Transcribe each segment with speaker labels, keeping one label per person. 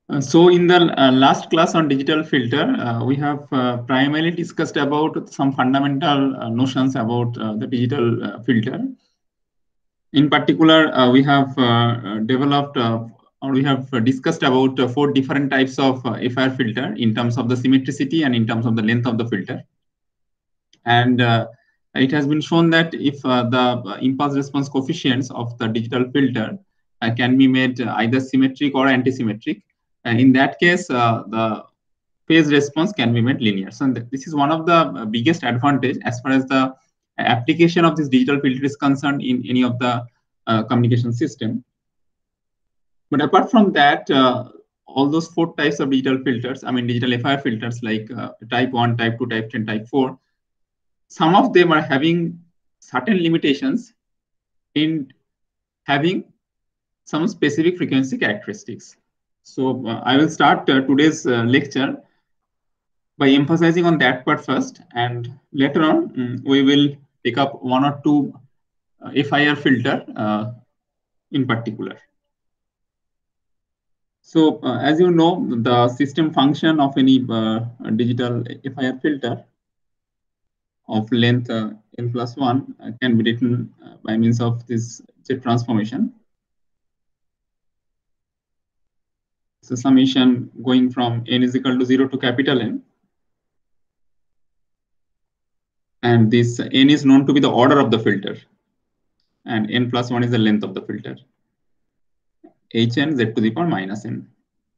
Speaker 1: So in the last class on digital filter, we have primarily discussed about some fundamental notions about the digital filter. In particular, we have developed or we have discussed about 4 different types of FIR filter in terms of the symmetricity and in terms of the length of the filter. And it has been shown that if the impulse response coefficients of the digital filter can be made either symmetric or antisymmetric, in that case, the phase response can be made linear. So this is one of the biggest advantage as far as the application of this digital filter is concerned in any of the communication system. But apart from that, all those 4 types of digital filters, I mean digital FIR filters like type 1, type 2, type 3, and type 4, some of them are having certain limitations in having some specific frequency characteristics. So I will start today's lecture by emphasizing on that part first, and later on we will pick up 1 or 2 FIR filter in particular. So as you know, the system function of any digital FIR filter of length n plus 1 can be written by means of this Z transformation. So summation going from n is equal to 0 to capital N. And this n is known to be the order of the filter. And n plus 1 is the length of the filter. Hn z to the power minus n.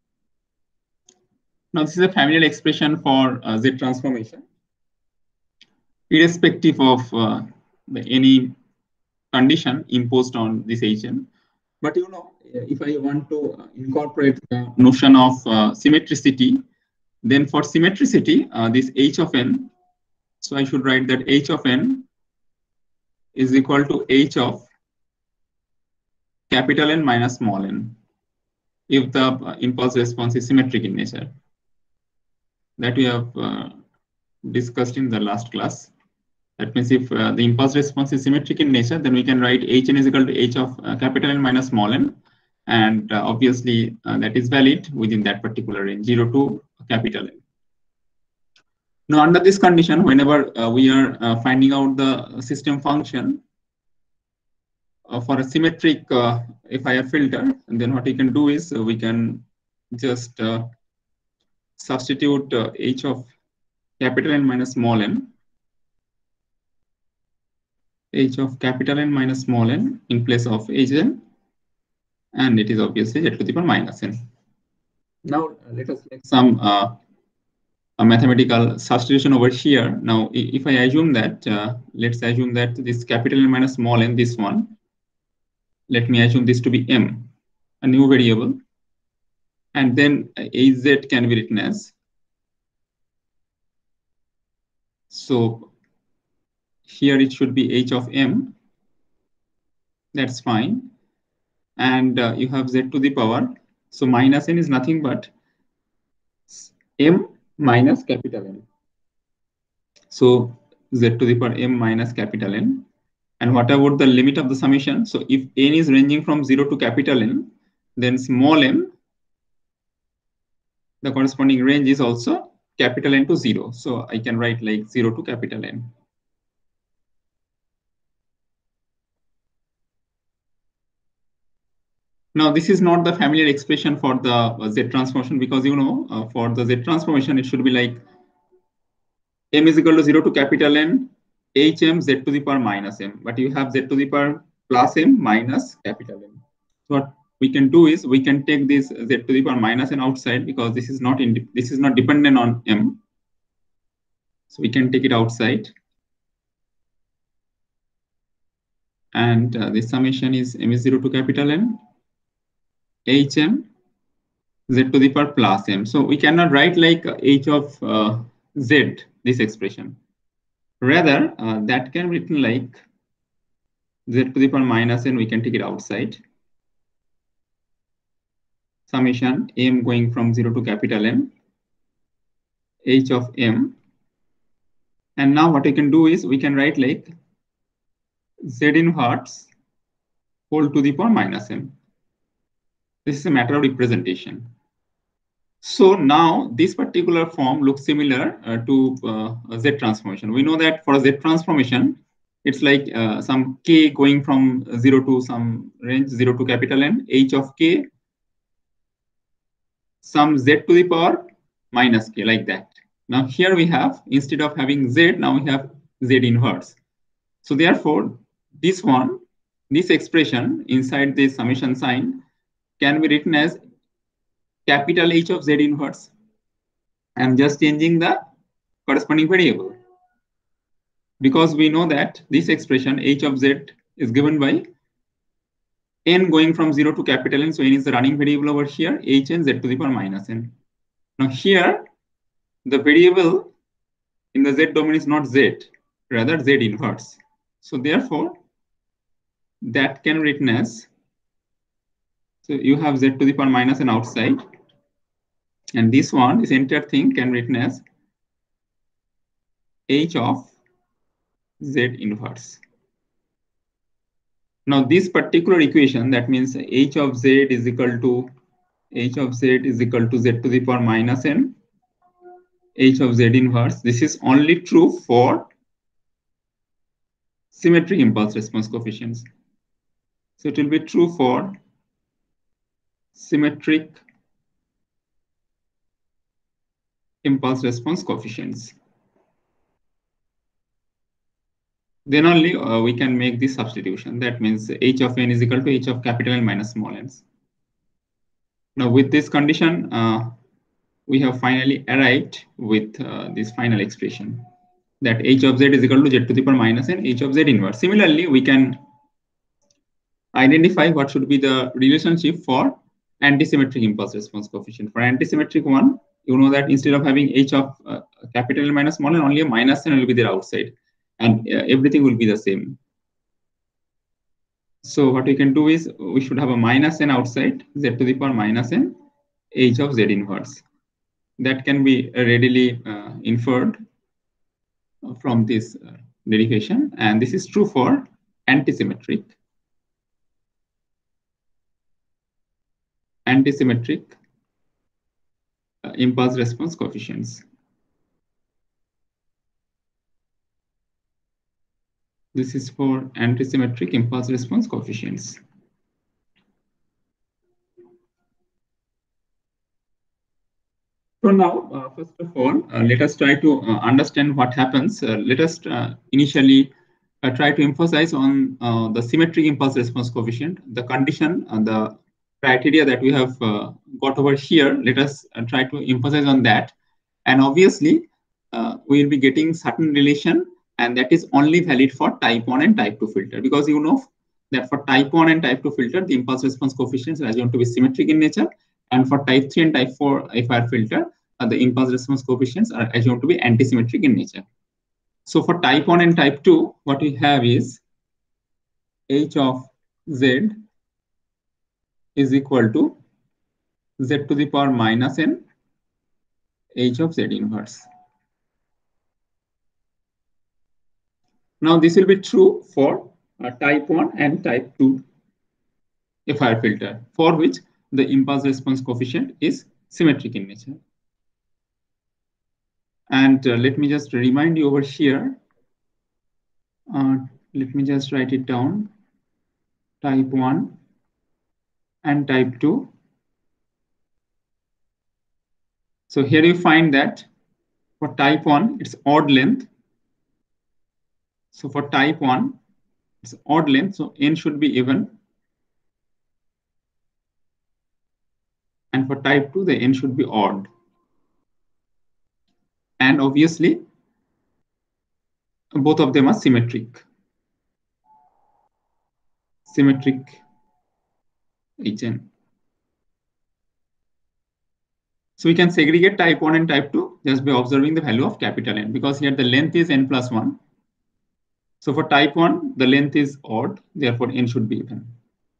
Speaker 1: Now this is a familiar expression for Z transformation. Irrespective of any condition imposed on this Hn. But you know, if I want to incorporate the notion of symmetricity, then for symmetricity, this h of n, so I should write that h of n is equal to h of capital N minus small n, if the impulse response is symmetric in nature. That we have discussed in the last class. That means if the impulse response is symmetric in nature, then we can write Hn is equal to h of capital N minus small n. And obviously, that is valid within that particular range, 0 to capital N. Now, under this condition, whenever we are finding out the system function for a symmetric FIR filter, and then what we can do is we can just substitute h of capital N minus small n, h of capital N minus small n in place of Hn, and it is obviously z to the power minus n. Now let us make some a mathematical substitution over here. Now if I assume that, let's assume that this capital N minus small n, this one, let me assume this to be m, a new variable, and then Az can be written as, so here it should be h of m, that's fine, and you have z to the power, so minus n is nothing but m minus capital N. So z to the power m minus capital N. And what about the limit of the summation? So if n is ranging from 0 to capital N, then small m, the corresponding range is also capital N to 0. So I can write like 0 to capital N. Now, this is not the familiar expression for the Z transformation, because you know, for the Z transformation, it should be like m is equal to 0 to capital N, hm z to the power minus m. But you have z to the power plus m minus capital M. So what we can do is we can take this z to the power minus n outside, because this is not dependent on m. So we can take it outside. And the summation is m is 0 to capital N, hm z to the power plus m. So we cannot write like h of z, this expression. Rather, that can be written like z to the power minus n, we can take it outside. Summation m going from 0 to capital M, h of m. And now what we can do is we can write like z inverse whole to the power minus m. This is a matter of representation. So now this particular form looks similar to Z transformation. We know that for a Z transformation, it's like some k going from 0 to some range, 0 to capital N, h of k, some z to the power minus k, like that. Now here we have, instead of having z, now we have z inverse. So therefore, this one, this expression inside this summation sign can be written as capital H of z inverse. I'm just changing the corresponding variable, because we know that this expression h of z is given by n going from 0 to capital N. So n is the running variable over here, h n z to the power minus n. Now here, the variable in the z domain is not z, rather z inverse. So therefore, that can be written as, so you have z to the power minus n outside, and this one, this entire thing can be written as h of z inverse. Now this particular equation, that means h of z is equal to z to the power minus n, h of z inverse. This is only true for symmetric impulse response coefficients. So it will be true for symmetric impulse response coefficients. Then only we can make this substitution. That means h of n is equal to h of capital N minus small n. Now with this condition, we have finally arrived with this final expression, that h of z is equal to z to the power minus n, h of z inverse. Similarly, we can identify what should be the relationship for antisymmetric impulse response coefficient. For antisymmetric one, you know that instead of having h of capital N minus small n, only a minus n will be there outside, and everything will be the same. So what we can do is, we should have a minus n outside, z to the power minus n, h of z inverse. That can be readily inferred from this derivation, and this is true for antisymmetric impulse response coefficients. This is for antisymmetric impulse response coefficients. So now, first of all, let us try to understand what happens. Let us initially try to emphasize on the symmetric impulse response coefficient, the condition, the criteria that we have got over here. Let us try to emphasize on that. And obviously, we will be getting certain relation, and that is only valid for type 1 and type 2 filter, because you know that for type 1 and type 2 filter, the impulse response coefficients are assumed to be symmetric in nature. And for type 3 and type 4 FIR filter, the impulse response coefficients are assumed to be antisymmetric in nature. So for type 1 and type 2, what we have is h of z is equal to z to the power minus n, h of z inverse. Now this will be true for type 1 and type 2 FIR filter, for which the impulse response coefficient is symmetric in nature. And let me just remind you over here. Let me just write it down. Type 1 and type 2. So here you find that for type 1, it's odd length. So for type 1, it's odd length, so n should be even. And for type 2, the n should be odd. And obviously, both of them are symmetric. Symmetric Hn. So we can segregate type 1 and type 2 just by observing the value of capital N, because here the length is n plus 1. So for type 1, the length is odd, therefore n should be even.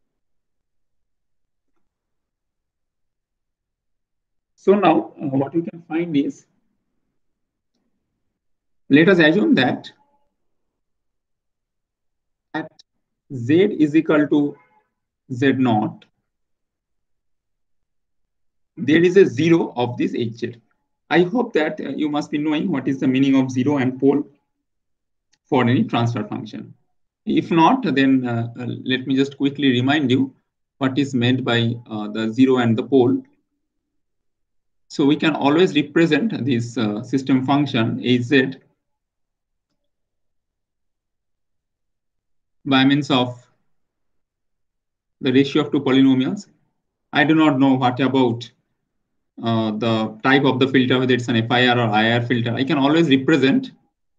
Speaker 1: So now what we can find is, let us assume that at z is equal to z naught, there is a 0 of this Hz. I hope that you must be knowing what is the meaning of 0 and pole for any transfer function. If not, then let me just quickly remind you what is meant by the 0 and the pole. So we can always represent this system function Hz by means of the ratio of two polynomials. I do not know what about the type of the filter, whether it's an FIR or IR filter. I can always represent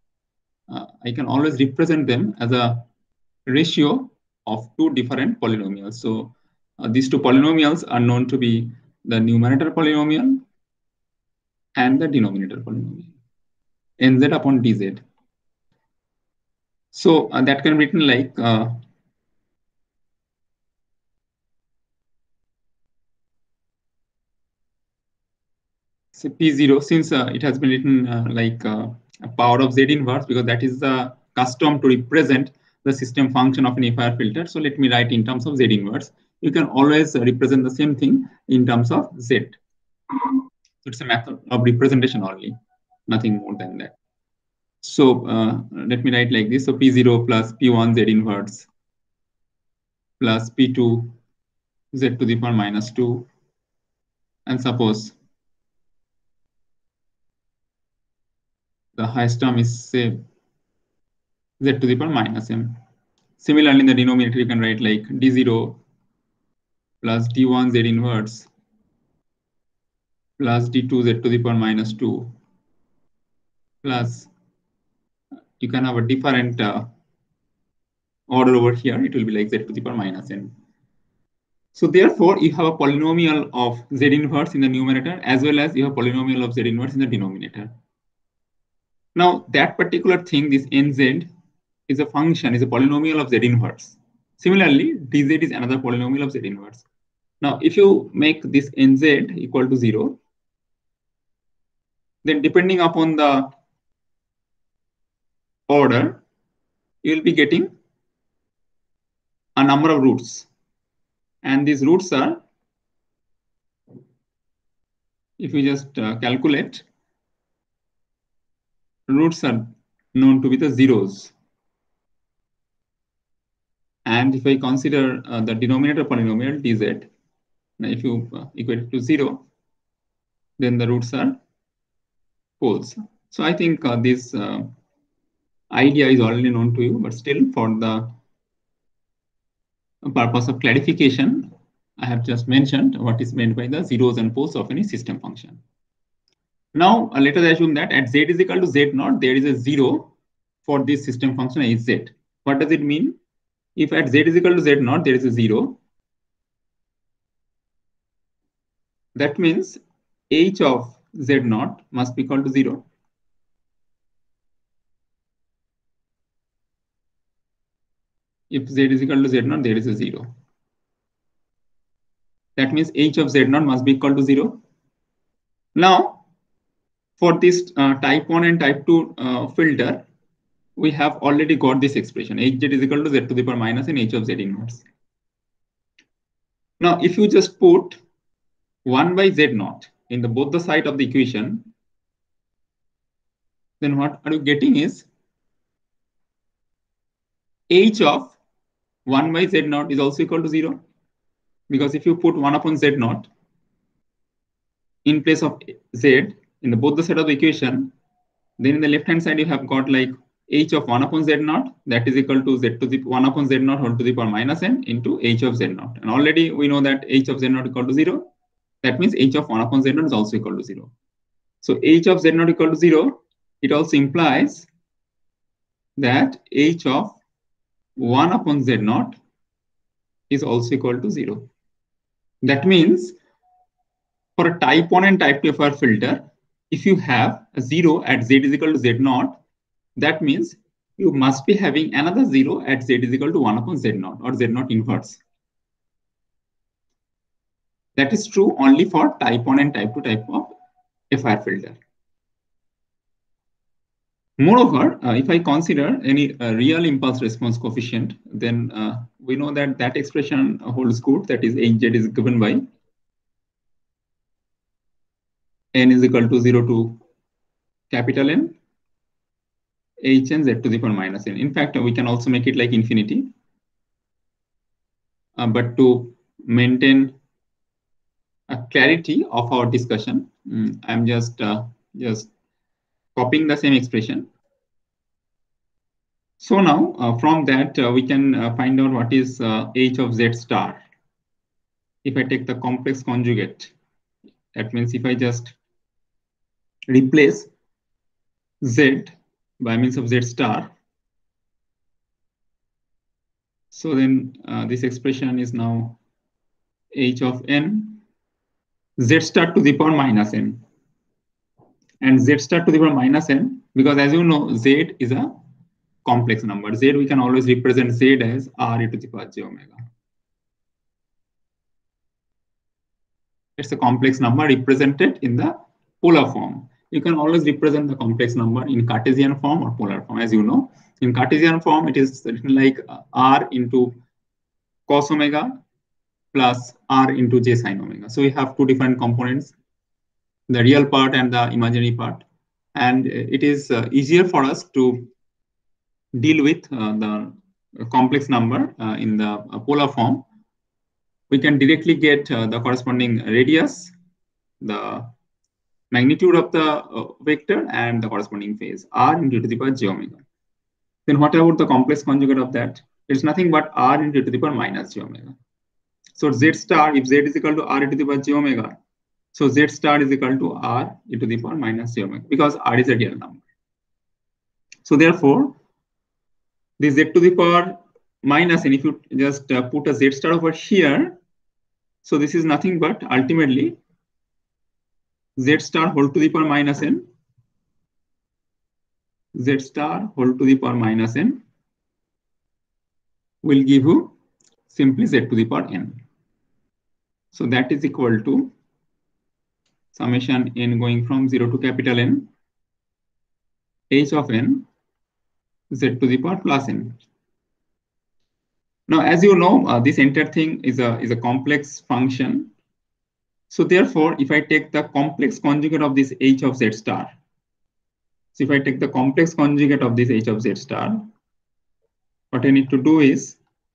Speaker 1: them as a ratio of two different polynomials. So these two polynomials are known to be the numerator polynomial and the denominator polynomial, nz upon dz. So that can be written like say P0, since it has been written like a power of Z inverse, because that is the custom to represent the system function of an FIR filter. So let me write in terms of Z inverse. You can always represent the same thing in terms of Z. It's a method of representation only, nothing more than that. So let me write like this. So P0 plus P1 Z inverse plus P2 Z to the power minus 2. And suppose the highest term is say Z to the power minus M. Similarly, in the denominator, you can write like D0 plus D1 Z inverse plus D2 Z to the power minus 2 plus you can have a different order over here. It will be like Z to the power minus N. So therefore, you have a polynomial of Z inverse in the numerator as well as you have polynomial of Z inverse in the denominator. Now that particular thing, this NZ is a function, is a polynomial of Z inverse. Similarly, dz is another polynomial of Z inverse. Now, if you make this nz equal to 0, then depending upon the order, you will be getting a number of roots. And these roots are, if you just calculate, roots are known to be the zeros. And if I consider the denominator polynomial dz, now if you equate it to 0, then the roots are poles. So I think this idea is already known to you, but still for the purpose of clarification, I have just mentioned what is meant by the zeros and poles of any system function. Now, let us assume that at z is equal to z0, there is a 0 for this system function Hz. What does it mean? If at z is equal to z0, there is a 0, that means h of z0 must be equal to 0. If z is equal to z0, there is a 0. That means h of z0 must be equal to 0. Now, for this type 1 and type 2 filter, we have already got this expression, hz is equal to z to the power minus n h of z inverse. Now, if you just put 1 by z0 in both the side of the equation, then what are you getting is h of 1 by z0 is also equal to 0. Because if you put 1 upon z0 in place of z in both the side of the equation, then in the left hand side you have got like h of 1 upon z0, that is equal to z to the 1 upon z0 whole to the power minus n into h of z0. And already we know that h of z0 equal to 0. That means h of 1 upon z0 is also equal to 0. So h of z0 equal to 0, it also implies that h of 1 upon z0 is also equal to 0. That means for a type 1 and type 2 FIR filter, if you have a 0 at z is equal to z0, that means you must be having another 0 at z is equal to 1 upon z0 or z0 inverse. That is true only for type 1 and type 2 type of FIR filter. Moreover, if I consider any real impulse response coefficient, then we know that that expression holds good. That is, hz is given by n is equal to 0 to capital N, h n z to the power minus n. In fact, we can also make it like infinity. But to maintain a clarity of our discussion, I'm just copying the same expression. So now from that, we can find out what is h of z star. If I take the complex conjugate, that means if I just replace z by means of z star, so then this expression is now h of n z star to the power minus n. And z star to the power minus n, because as you know, z is a complex number. Z, we can always represent z as r e to the power j omega. It's a complex number represented in the polar form. You can always represent the complex number in Cartesian form or polar form. As you know, in Cartesian form, it is written like r into cos omega plus r into j sin omega. So we have two different components, the real part and the imaginary part. And it is easier for us to deal with the complex number in the polar form. We can directly get the corresponding radius, the magnitude of the vector, and the corresponding phase, r into to the power j omega. Then what about the complex conjugate of that? It's nothing but r into to the power minus j omega. So z star, if z is equal to r into the power j omega, so z star is equal to r into the power minus j omega, because r is a real number. So therefore, the z to the power minus n, if you just put a z star over here, so this is nothing but ultimately z star whole to the power minus n, z star whole to the power minus n will give you simply z to the power n. So that is equal to summation n going from 0 to capital N, h of n, z to the power plus n. Now, as you know, this entire thing is a complex function. So therefore, if I take the complex conjugate of this h of z star, so if I take the complex conjugate of this h of z star, what I need to do is,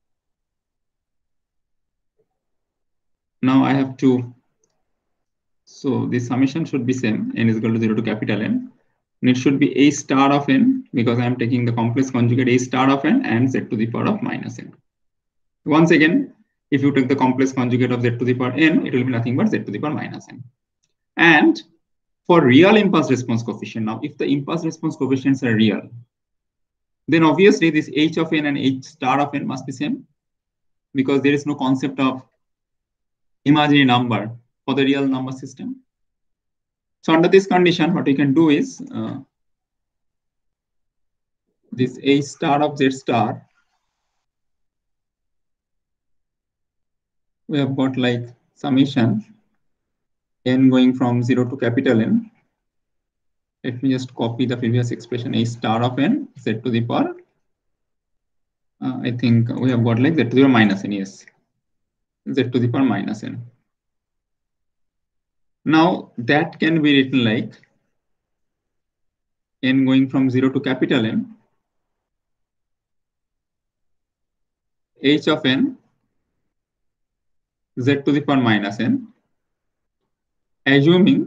Speaker 1: now I have to, so this summation should be same, n is equal to 0 to capital N. And it should be a star of n, because I am taking the complex conjugate a star of n and z to the power of minus n. Once again, if you take the complex conjugate of z to the power n, it will be nothing but z to the power minus n. And for real impulse response coefficient, now if the impulse response coefficients are real, then obviously this h of n and h star of n must be same, because there is no concept of imaginary number for the real number system. So under this condition, what we can do is this h star of z star, we have got like summation n going from 0 to capital N. Let me just copy the previous expression, a star of n, z to the power. I think we have got like z to the power minus n, yes, z to the power minus n. Now that can be written like n going from 0 to capital N, h of n, z to the power minus n, assuming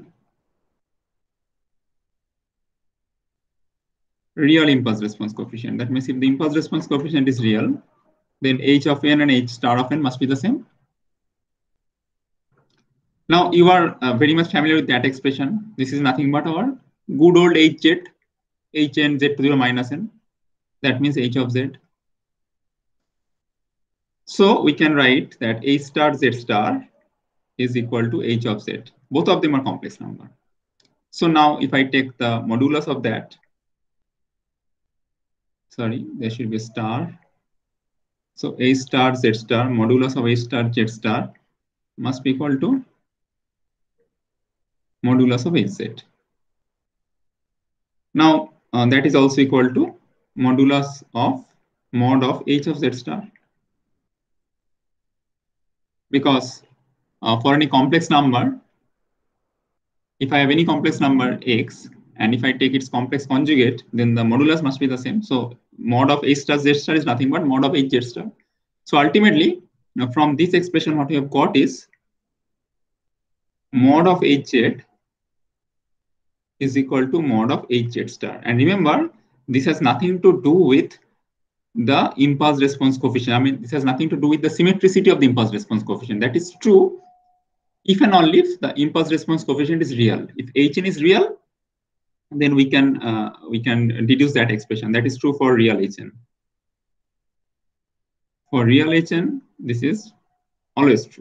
Speaker 1: real impulse response coefficient. That means if the impulse response coefficient is real, then h of n and h star of n must be the same. Now you are very much familiar with that expression. This is nothing but our good old hz, hn z to the power minus n. That means h of z. So we can write that h star z star is equal to h of z. Both of them are complex number. So now if I take the modulus of that, sorry, there should be a star. So a star z star, modulus of a star z star must be equal to modulus of hz. Now that is also equal to modulus of mod of h of z star. Because for any complex number, if I have any complex number x, and if I take its complex conjugate, then the modulus must be the same. So mod of h star z star is nothing but mod of h z star. So ultimately, now from this expression, what we have got is mod of hz is equal to mod of hz star. And remember, this has nothing to do with the impulse response coefficient. I mean, this has nothing to do with the symmetricity of the impulse response coefficient. That is true if and only if the impulse response coefficient is real. If hn is real, then we can deduce that expression. That is true for real hn. For real hn, this is always true.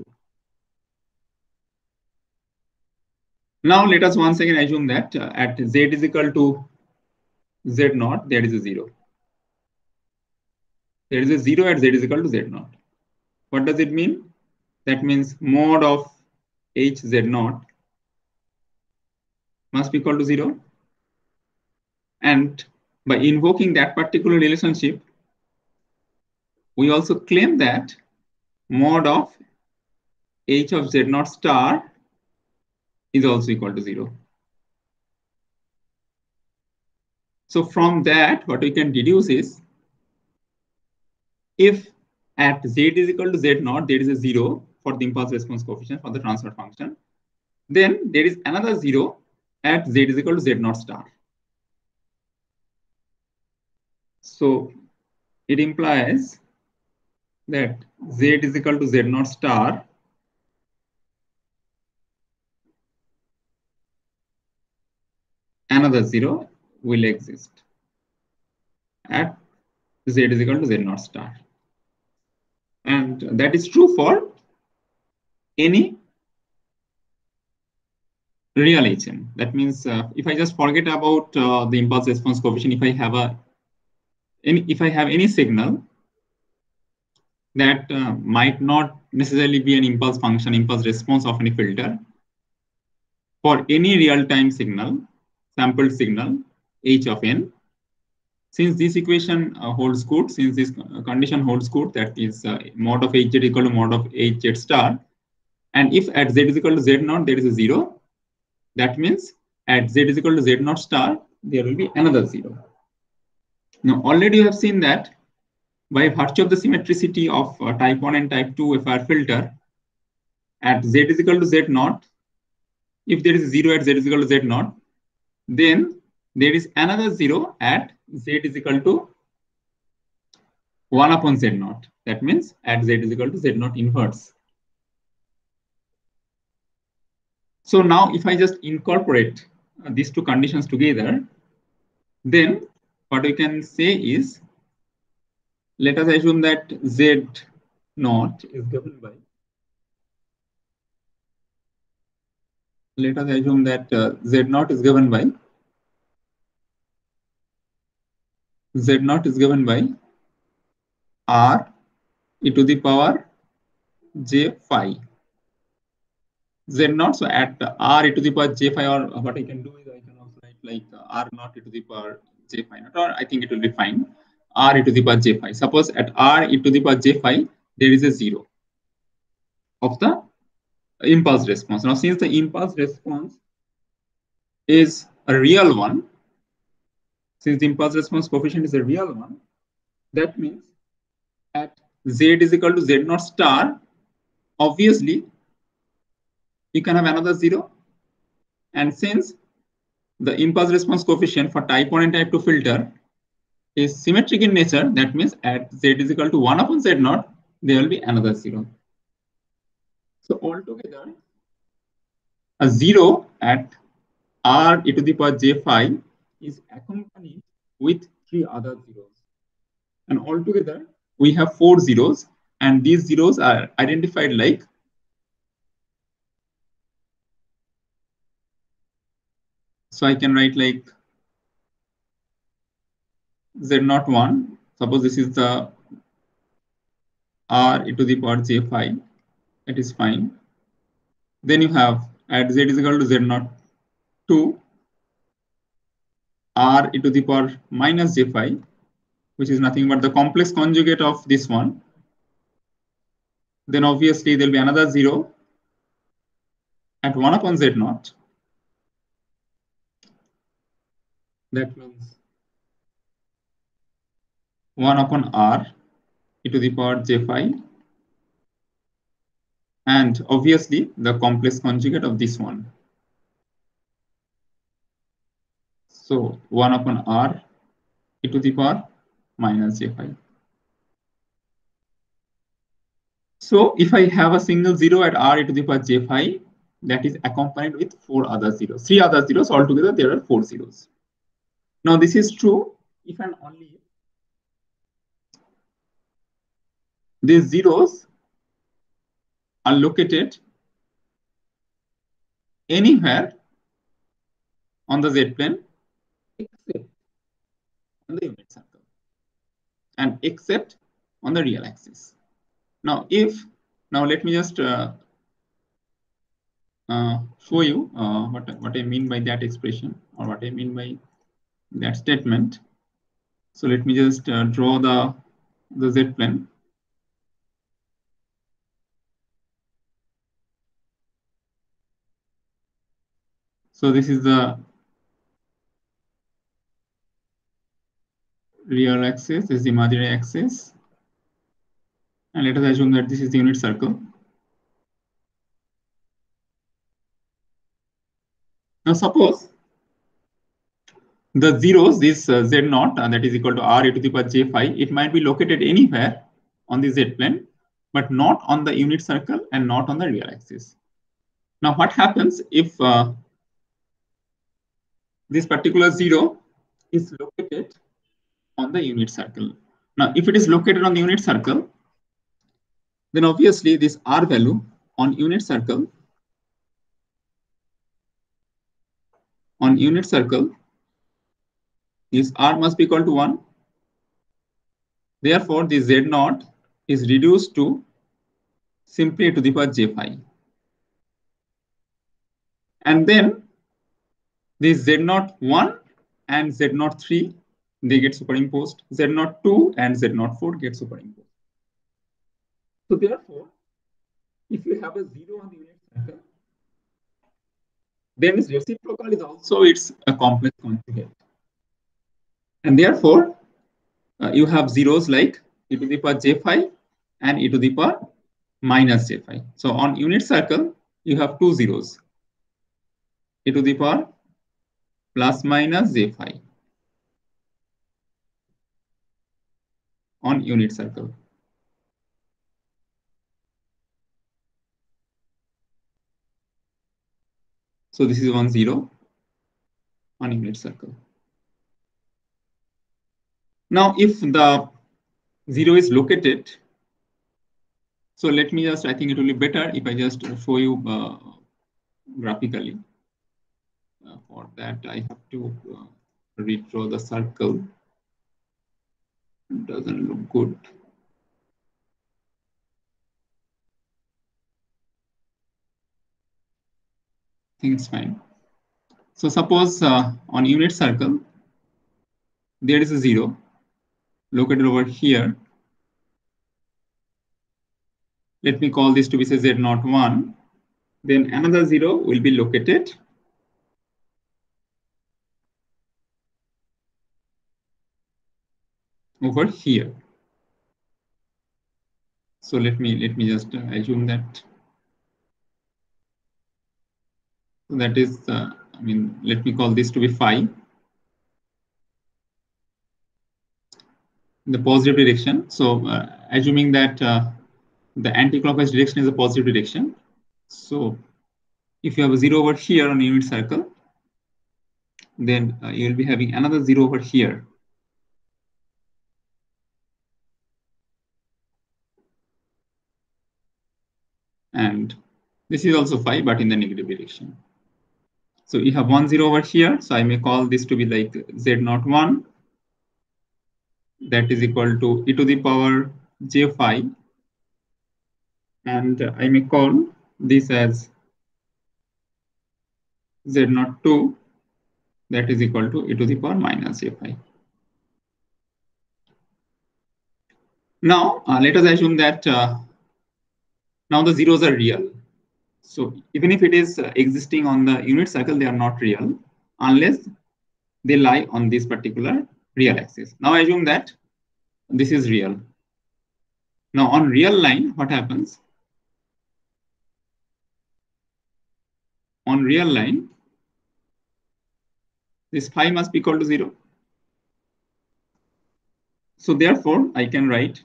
Speaker 1: Now let us once again assume that at z is equal to z naught, there is a 0. There is a 0 at z is equal to z naught. What does it mean? That means mod of h z naught must be equal to 0. And by invoking that particular relationship, we also claim that mod of h of z naught star is also equal to 0. So from that, what we can deduce is, if at z is equal to z naught, there is a 0 for the impulse response coefficient for the transfer function, then there is another 0 at z is equal to z naught star. So it implies that z is equal to z naught star another 0 will exist at z is equal to z naught star. And that is true for any real HN. That means if I just forget about the impulse response coefficient, if I have any signal that might not necessarily be an impulse function, impulse response of any filter, for any real-time signal, sampled signal, h of n, since this equation holds good, since this condition holds good, that is mod of hz equal to mod of hz star, and if at z is equal to z naught there is a 0, that means at z is equal to z naught star, there will be another 0. Now, already you have seen that by virtue of the symmetricity of type 1 and type 2 FR filter, at z is equal to z naught, if there is a 0 at z is equal to z naught, then there is another 0 at z is equal to 1 upon z naught. That means at z is equal to z naught inverse. So now if I just incorporate these two conditions together, then what we can say is, let us assume that z naught is given by, let us assume that z naught is given by, z naught is given by r e to the power j phi. Z naught, so at r e to the power j phi, or what I can do is I can also write like r naught e to the power j phi naught, or I think it will be fine, r e to the power j phi. Suppose at r e to the power j phi, there is a 0 of the impulse response. Now, since the impulse response is a real one, since the impulse response coefficient is a real one, that means at z is equal to z naught star, obviously you can have another 0. And since the impulse response coefficient for type 1 and type 2 filter is symmetric in nature, that means at z is equal to 1 upon z naught, there will be another 0. So altogether, a 0 at r e to the power j phi is accompanied with 3 other zeros. And altogether, we have 4 zeros, and these zeros are identified like so I can write like z naught 1. Suppose this is the r e to the power j phi. That is fine. Then you have at z is equal to z naught 2, r e to the power minus j phi, which is nothing but the complex conjugate of this one. Then obviously there will be another 0 at 1 upon z naught. That means 1 upon r e to the power j phi, and obviously the complex conjugate of this one. So 1 upon r e to the power minus j phi. So if I have a single zero at r e to the power j phi, that is accompanied with 4 other zeros. 3 other zeros altogether, there are 4 zeros. Now this is true if and only if these zeros are located anywhere on the z plane except on the unit circle and except on the real axis. Now let me just show you what I mean by that expression, or what I mean by that statement. So let me just draw the z plane. So this is the real axis, this is the imaginary axis, and let us assume that this is the unit circle. Now suppose the zeros, this z naught that is equal to r e to the power j phi, it might be located anywhere on the z plane, but not on the unit circle and not on the real axis. Now what happens if this particular zero is located on the unit circle? Now if it is located on the unit circle, then obviously this r value on unit circle is r must be equal to 1. Therefore, the z naught is reduced to simply to the power j phi. And then this z naught 1 and z naught 3, they get superimposed. Z naught 2 and z naught 4 get superimposed. So therefore, if you have a 0 on the unit circle, then its reciprocal is also a complex conjugate. And therefore, you have zeros like e to the power j phi and e to the power minus j phi. So on unit circle, you have 2 zeros, e to the power plus minus j phi on unit circle. So this is 1 0 on unit circle. Now if the 0 is located, so let me just, I think it will be better if I just show you graphically. For that, I have to redraw the circle. It doesn't look good. I think it's fine. So suppose on unit circle, there is a 0 located over here. Let me call this to be say z naught 1. Then another 0 will be located over here. So let me just assume that. So that is, I mean, let me call this to be phi, the positive direction. So assuming that the anti-clockwise direction is a positive direction. So if you have a 0 over here on a unit circle, then you will be having another 0 over here. And this is also phi, but in the negative direction. So you have 1 0 over here. So I may call this to be like z naught 1. That is equal to e to the power j phi. And I may call this as z naught 2. That is equal to e to the power minus j phi. Now, let us assume that now the zeros are real. So even if it is existing on the unit circle, they are not real unless they lie on this particular real axis. Now assume that this is real. Now on real line, what happens? On real line, this phi must be equal to 0. So therefore, I can write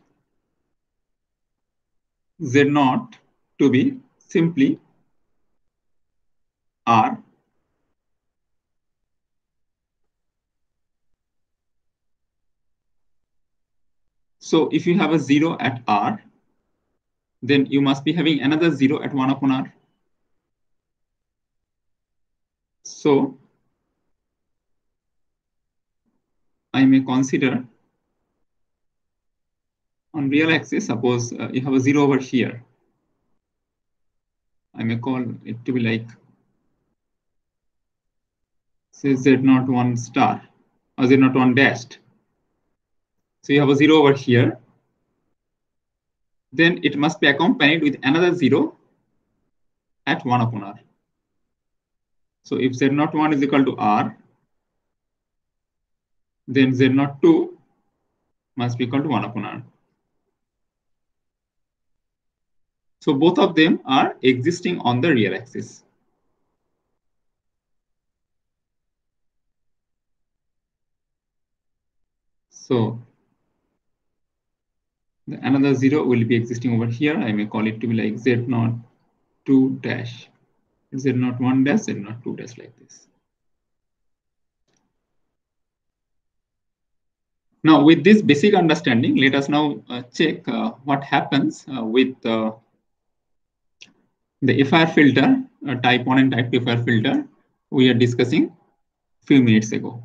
Speaker 1: Z0 to be simply R So if you have a 0 at R, then you must be having another 0 at 1 upon R. So I may consider on real axis, suppose you have a 0 over here. I may call it to be like, say, Z01 star or Z01 dashed. So you have a 0 over here. Then it must be accompanied with another 0 at 1 upon R. So if Z01 is equal to R, then Z02 must be equal to 1 upon R. So both of them are existing on the real axis. So another 0 will be existing over here. I may call it to be like Z02 dash, Z01 dash, Z02 dash, like this. Now with this basic understanding, let us now check what happens with the FIR filter, type 1 and type 2 FIR filter we are discussing a few minutes ago.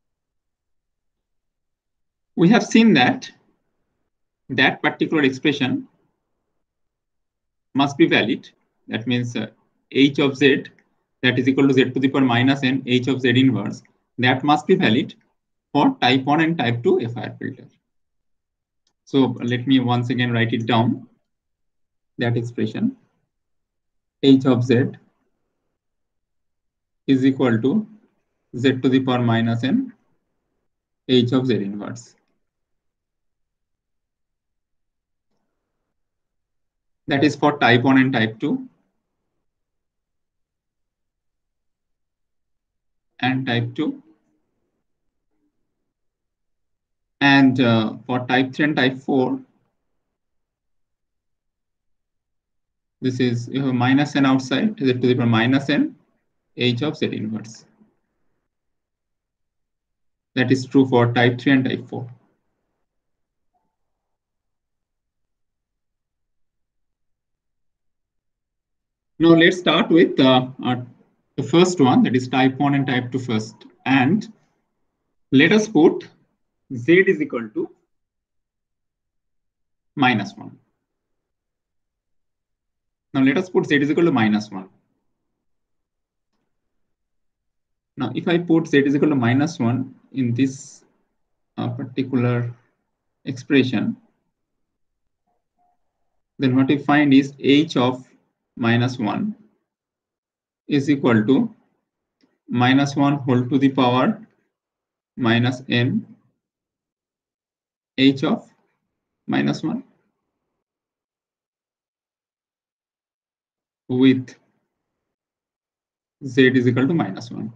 Speaker 1: We have seen that that particular expression must be valid. That means h of z that is equal to z to the power minus n h of z inverse, that must be valid for type 1 and type 2 FIR filter. So let me once again write it down, that expression h of z is equal to z to the power minus n h of z inverse. That is for type 1 and type 2 and type 2. And for type 3 and type 4, this is, you have minus n outside, z to the power minus n h of z inverse. That is true for type 3 and type 4. Now let's start with the first one, that is type 1 and type 2 first. And let us put z is equal to minus 1. Now let us put z is equal to minus 1. Now if I put z is equal to minus 1 in this particular expression, then what we find is h of minus 1 is equal to minus 1 whole to the power minus n h of minus 1 with z is equal to minus 1.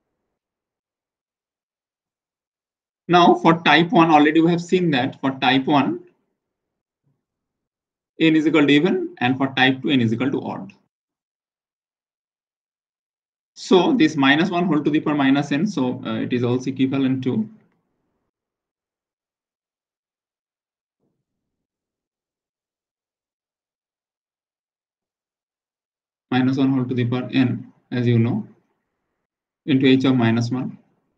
Speaker 1: Now for type 1, already we have seen that for type 1, n is equal to even, and for type 2, n is equal to odd. So this minus 1 whole to the power minus n, so it is also equivalent to minus 1 whole to the power n, as you know, into h of minus 1.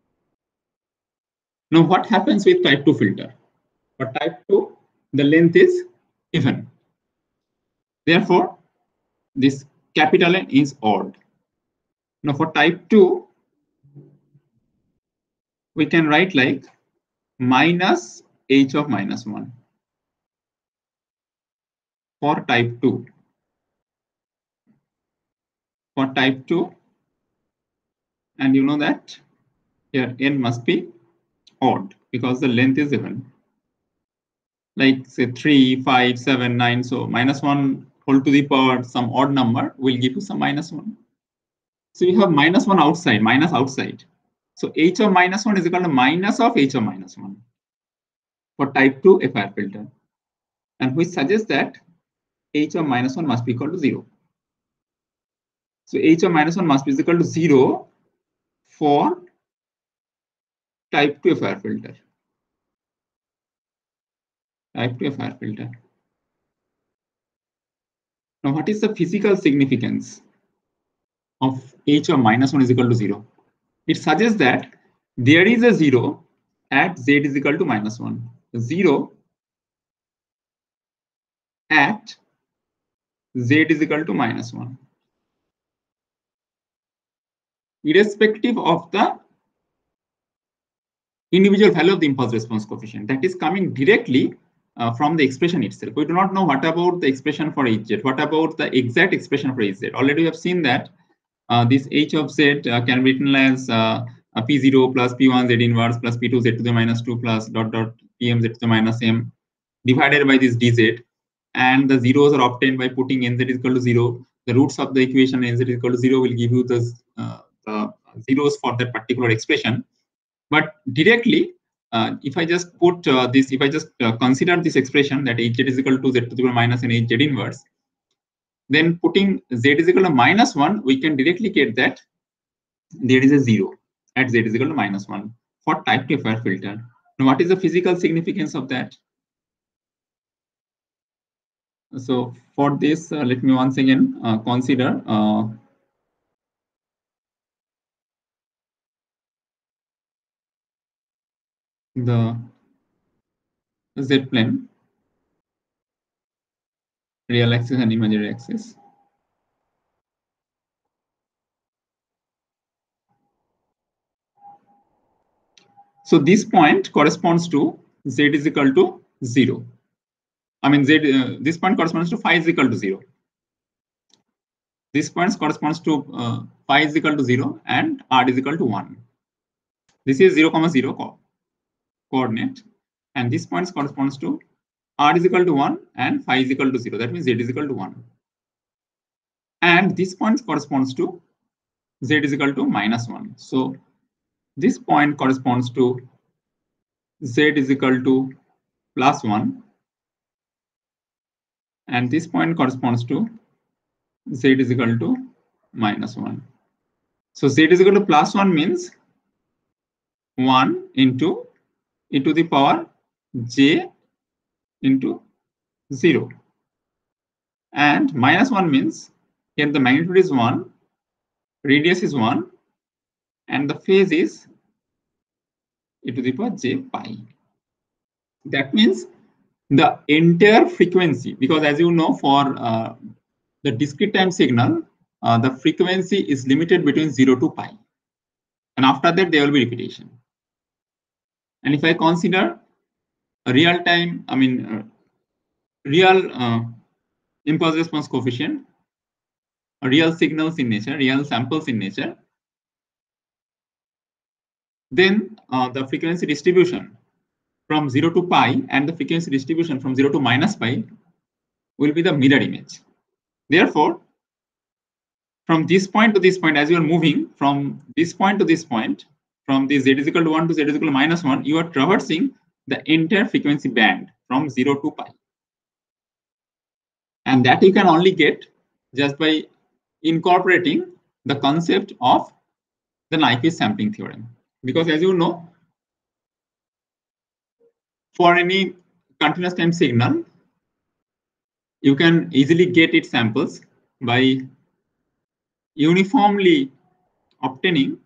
Speaker 1: Now what happens with type 2 filter? For type 2, the length is even. Therefore, this capital N is odd. Now for type 2, we can write like minus h of minus 1 for type 2. For type 2, and you know that here n must be odd because the length is even. Like say 3, 5, 7, 9. So -1 whole to the power some odd number will give you some -1. So you have -1 outside, minus outside. So h of -1 is equal to minus of h of -1 for type 2 FIR filter, and which suggests that h of -1 must be equal to 0. So h of -1 must be equal to 0 for type 2 FIR filter. Type 2 FIR filter. Now, what is the physical significance of h of -1 is equal to 0? It suggests that there is a 0 at z is equal to -1. 0 at z is equal to -1. Irrespective of the individual value of the impulse response coefficient, that is coming directly from the expression itself. We do not know what about the expression for hz. What about the exact expression for hz? Already we have seen that this h of z can be written as p0 plus p1 z inverse plus p2 z to the -2 plus dot dot pm z to the -m divided by this dz, and the zeros are obtained by putting nz is equal to 0. The roots of the equation nz is equal to 0 will give you the zeros for that particular expression. But directly, if I just put this, if I just consider this expression that hz is equal to z to the minus and hz inverse, then putting z is equal to -1, we can directly get that there is a 0 at z is equal to -1 for type 2 FIR filter. Now, what is the physical significance of that? So for this, let me once again consider the z plane, real axis and imaginary axis. So this point corresponds to z is equal to 0. I mean, z. This point corresponds to phi is equal to 0. This point corresponds to phi is equal to 0 and r is equal to 1. This is 0, 0 coordinate, and this point corresponds to r is equal to 1 and phi is equal to 0. That means z is equal to 1. And this point corresponds to z is equal to -1. So this point corresponds to z is equal to +1, and this point corresponds to z is equal to -1. So z is equal to +1 means 1 into e to the power j into 0, and -1 means here the magnitude is 1, radius is 1, and the phase is e to the power j pi. That means the entire frequency, because as you know, for the discrete time signal, the frequency is limited between 0 to pi, and after that there will be repetition. And if I consider a real time, I mean real impulse response coefficient, real signals in nature, real samples in nature, then the frequency distribution from 0 to pi and the frequency distribution from 0 to -pi will be the mirror image. Therefore, from this point to this point, as you are moving from this point to this point, from the z is equal to 1 to z is equal to -1, you are traversing the entire frequency band from 0 to pi. And that you can only get just by incorporating the concept of the Nyquist sampling theorem. Because as you know, for any continuous time signal, you can easily get its samples by uniformly obtaining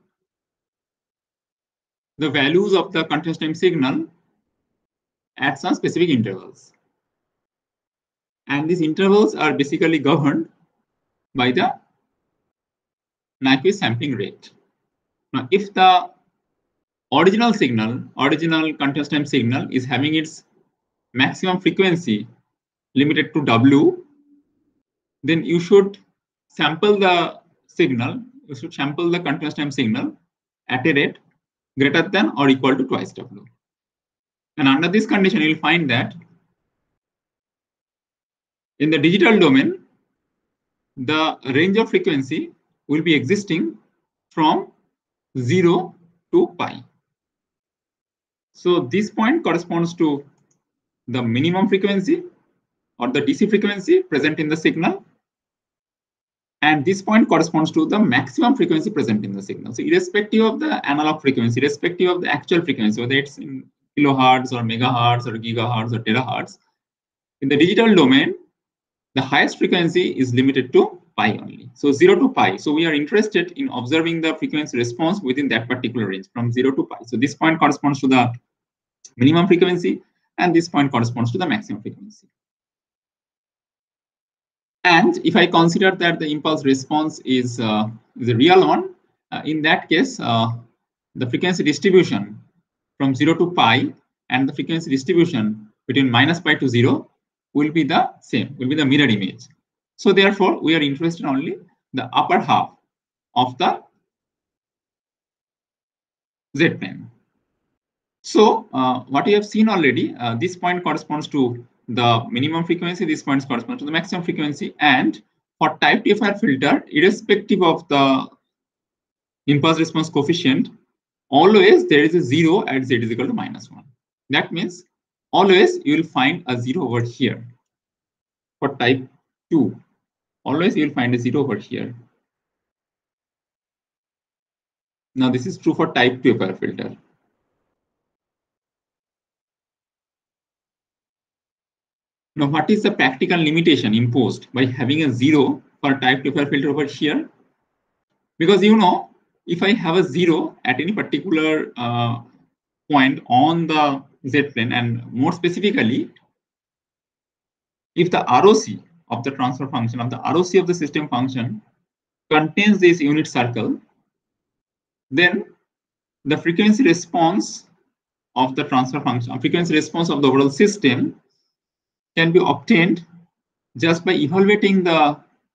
Speaker 1: the values of the continuous time signal at some specific intervals. And these intervals are basically governed by the Nyquist sampling rate. Now, if the original continuous time signal is having its maximum frequency limited to W, then you should sample the signal, you should sample the continuous time signal at a rate greater than or equal to twice W. And under this condition, you will find that in the digital domain, the range of frequency will be existing from 0 to pi. So this point corresponds to the minimum frequency or the DC frequency present in the signal. And this point corresponds to the maximum frequency present in the signal. So irrespective of the analog frequency, irrespective of the actual frequency, whether it's in kilohertz or megahertz or gigahertz or terahertz, in the digital domain, the highest frequency is limited to pi only. So 0 to pi. So we are interested in observing the frequency response within that particular range from 0 to pi. So this point corresponds to the minimum frequency, and this point corresponds to the maximum frequency. And if I consider that the impulse response is a real one, in that case, the frequency distribution from 0 to pi and the frequency distribution between minus pi to 0 will be the same, will be the mirror image. So therefore, we are interested only the upper half of the Z plane. So what we have seen already, this point corresponds to the minimum frequency, this point corresponds to the maximum frequency, and for type 2 FIR filter, irrespective of the impulse response coefficient, always there is a 0 at Z is equal to -1. That means always you will find a 0 over here. For type 2, always you will find a 0 over here. Now this is true for type 2 FIR filter. Now, what is the practical limitation imposed by having a 0 for type 2 FIR filter over here? Because if I have a 0 at any particular point on the Z plane, and more specifically, if the ROC of the transfer function, of the ROC of the system function contains this unit circle, then the frequency response of the transfer function, frequency response of the overall system can be obtained just by evaluating the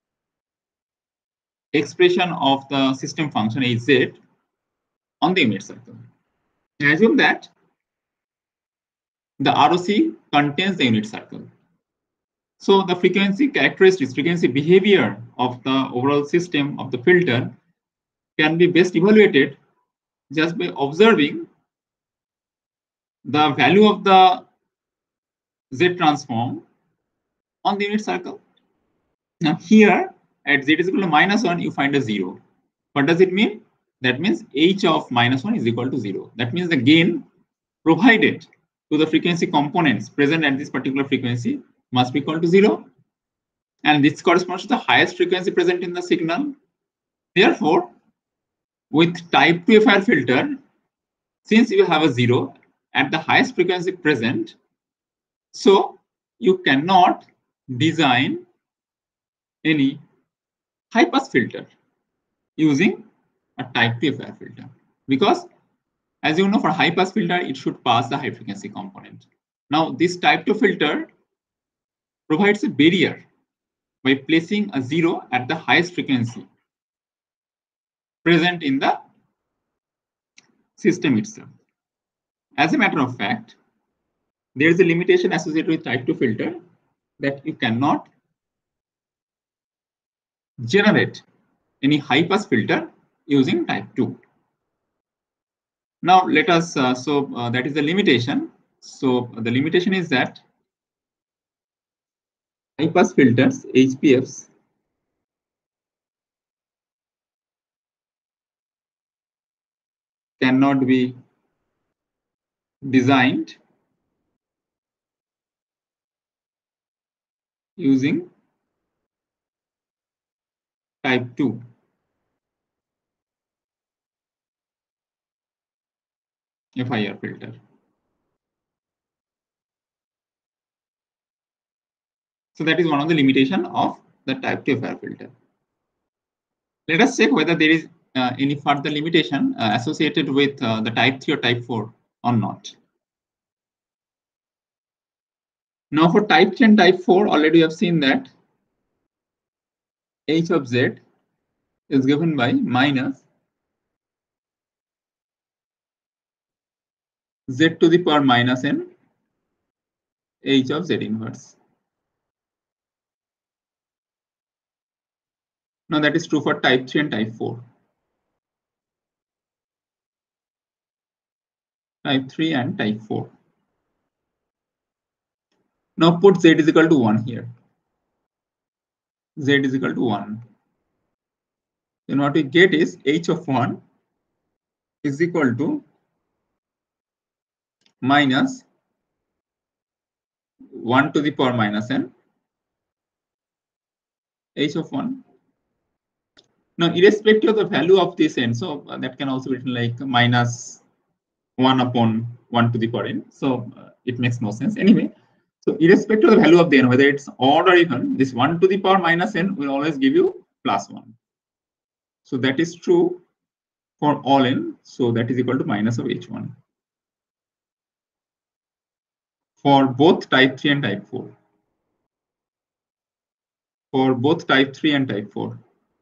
Speaker 1: expression of the system function Hz on the unit circle. Assume that the ROC contains the unit circle. So the frequency characteristics, frequency behavior of the overall system of the filter can be best evaluated just by observing the value of the Z transform on the unit circle. Now here at Z is equal to -1, you find a 0. What does it mean? That means H of -1 is equal to 0. That means the gain provided to the frequency components present at this particular frequency must be equal to 0. And this corresponds to the highest frequency present in the signal. Therefore, with type 2 FIR filter, since you have a 0 at the highest frequency present, so you cannot design any high pass filter using a type 2 FIR filter, because as you know, for high pass filter, it should pass the high frequency component. Now, this type 2 filter provides a barrier by placing a 0 at the highest frequency present in the system itself. As a matter of fact, there is a limitation associated with type 2 filter that you cannot generate any high pass filter using type 2. Now let us, that is the limitation. So the limitation is that high pass filters, HPFs, cannot be designed using type 2. FIR filter. So that is one of the limitation of the type 2 FIR filter. Let us check whether there is any further limitation associated with the type 3 or type 4 or not. Now for type 3 and type 4, already we have seen that H of Z is given by minus z to the power minus n h of z inverse. Now that is true for type 3 and type 4. Type 3 and type 4. Now put z is equal to 1 here. Z is equal to 1. Then what we get is h of 1 is equal to minus 1 to the power minus n h of 1. Now, irrespective of the value of this n, so that can also be written like minus 1 upon 1 to the power n. So it makes no sense. Anyway, so irrespective of the value of the n, whether it's odd or even, this 1 to the power minus n will always give you plus 1. So that is true for all n. So that is equal to minus of h1 for both type 3 and type 4. For both type 3 and type 4.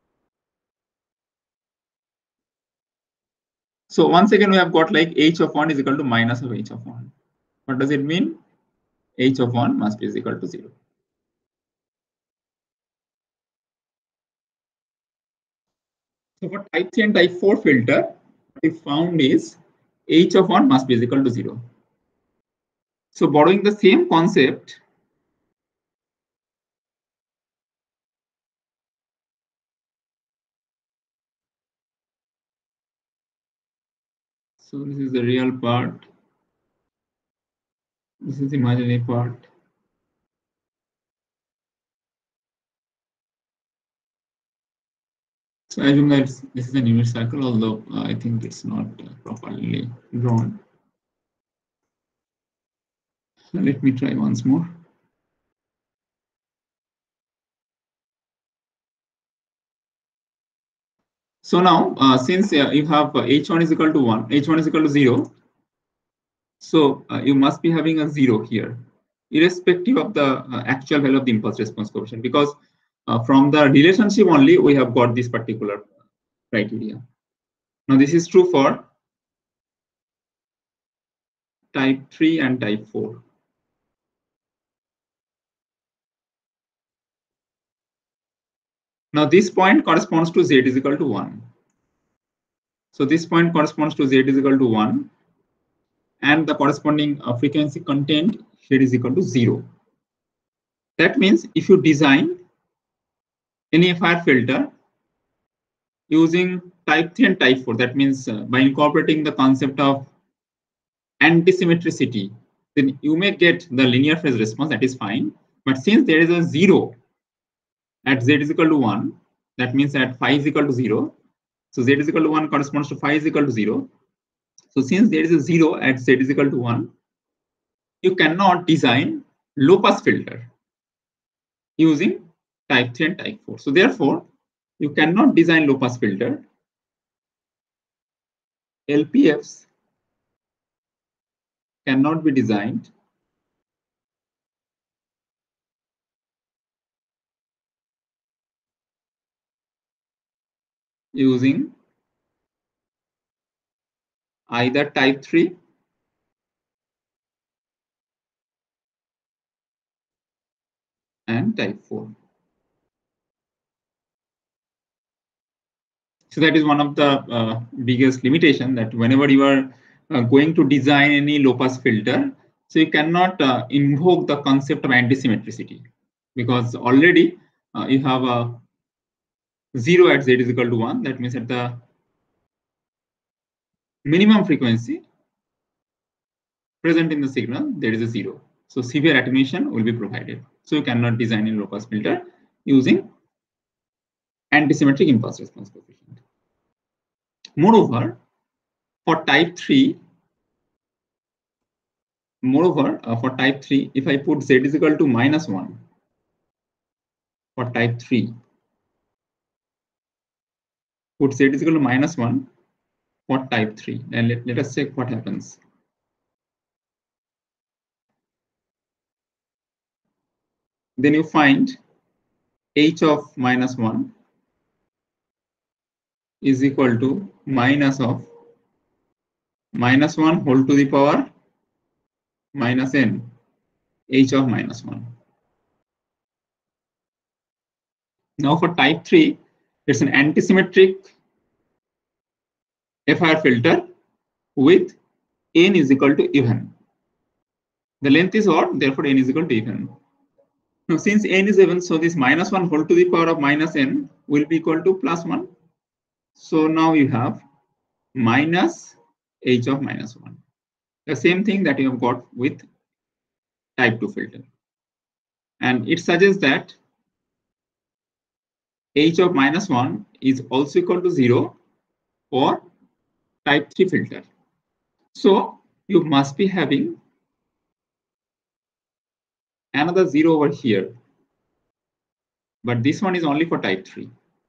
Speaker 1: So once again, we have got like h of 1 is equal to minus of h of 1. What does it mean? H of 1 must be equal to 0. So for type 3 and type 4 filter, what we found is h of 1 must be equal to 0. So borrowing the same concept, so this is the real part, this is the imaginary part. So I assume that this is an unit circle, although I think it's not properly drawn. Let me try once more. So now, since you have h1 is equal to 1, h1 is equal to 0, so you must be having a 0 here, irrespective of the actual value of the impulse response coefficient, because from the relationship only we have got this particular criteria. Now this is true for type 3 and type 4. Now this point corresponds to z is equal to 1. So this point corresponds to z is equal to 1, and the corresponding frequency content here is equal to 0. That means if you design any FIR filter using type 3 and type 4, that means by incorporating the concept of antisymmetricity, then you may get the linear phase response, that is fine. But since there is a 0 at z is equal to 1, that means at phi is equal to 0. So z is equal to 1 corresponds to phi is equal to 0. So since there is a 0 at z is equal to 1, you cannot design low pass filter using type 3 and type 4. So therefore, you cannot design low pass filter. LPFs cannot be designed using either type 3 and type 4. So that is one of the biggest limitation, that whenever you are going to design any low pass filter, so you cannot invoke the concept of antisymmetricity, because already you have a 0 at z is equal to 1. That means at the minimum frequency present in the signal, there is a 0. So severe attenuation will be provided. So you cannot design a low pass filter using antisymmetric impulse response coefficient. Moreover, for type 3, for type 3, if I put z is equal to minus 1 for type 3, put z is equal to minus 1 for type 3, and let us check what happens. Then you find h of minus 1 is equal to minus of minus 1 whole to the power minus n, h of minus 1. Now for type 3, it's an antisymmetric FIR filter with n is equal to even. The length is odd, therefore n is equal to even. Now since n is even, so this minus 1 whole to the power of minus n will be equal to plus 1. So now you have minus h of minus 1. The same thing that you have got with type 2 filter. And it suggests that h of minus 1 is also equal to 0 for type 3 filter. So you must be having another 0 over here. But this one is only for type 3.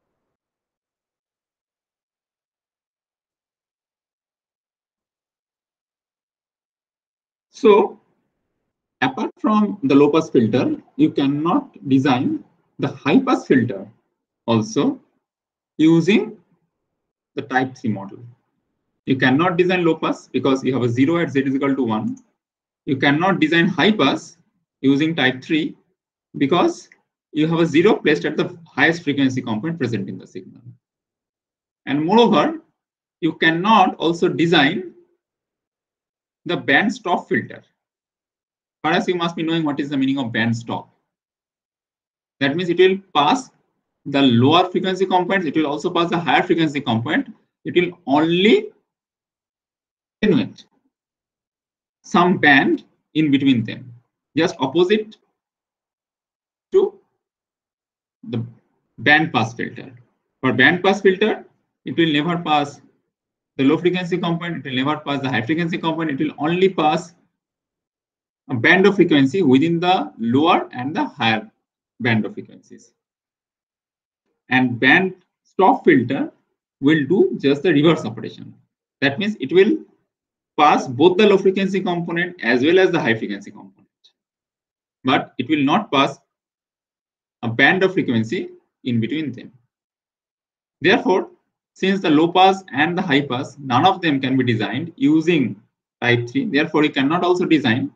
Speaker 1: So apart from the low pass filter, you cannot design the high pass filter also using the type 3 model. You cannot design low pass because you have a 0 at z is equal to 1. You cannot design high pass using type 3 because you have a 0 placed at the highest frequency component present in the signal. And moreover, you cannot also design the band stop filter. First, you must be knowing what is the meaning of band stop. That means it will pass the lower frequency components, it will also pass the higher frequency component. It will only attenuate some band in between them, just opposite to the band pass filter. For band pass filter, it will never pass the low frequency component, it will never pass the high frequency component, it will only pass a band of frequency within the lower and the higher band of frequencies. And band stop filter will do just the reverse operation. That means it will pass both the low frequency component as well as the high frequency component. But it will not pass a band of frequency in between them. Therefore, since the low pass and the high pass, none of them can be designed using type 3. Therefore, you cannot also design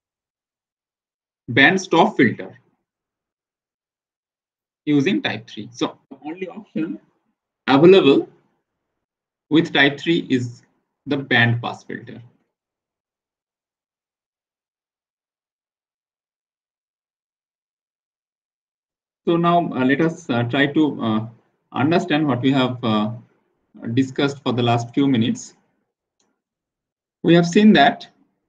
Speaker 1: band stop filter using type 3. So the only option available with type 3 is the band pass filter. So now let us try to understand what we have discussed for the last few minutes. We have seen that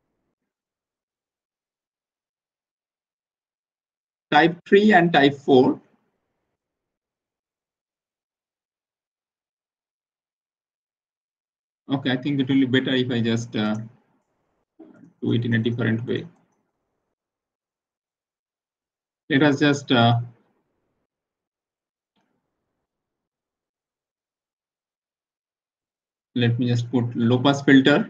Speaker 1: type 3 and type 4 okay, I think it will be better if I just do it in a different way. Let us just let me just put low pass filter,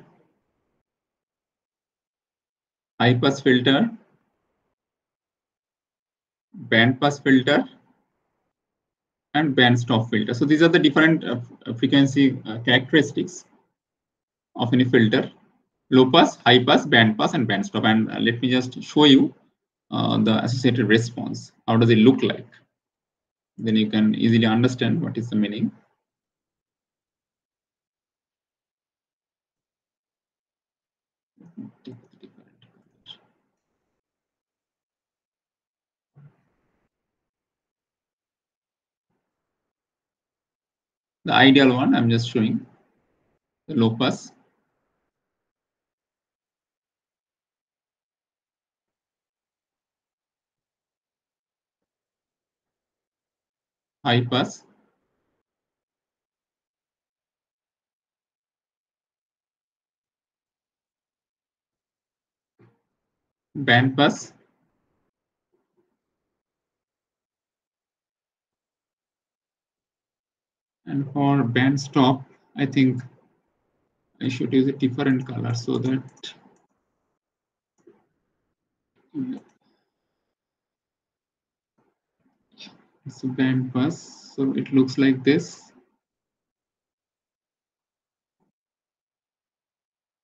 Speaker 1: high pass filter, band pass filter, and band stop filter. So these are the different frequency characteristics of any filter: low pass, high pass, band pass, and band stop. And let me just show you the associated response. How does it look like? Then you can easily understand what is the meaning. The ideal one, I'm just showing the low pass, high pass, band pass, and for band stop, I think I should use a different color so that it's a band pass. So it looks like this.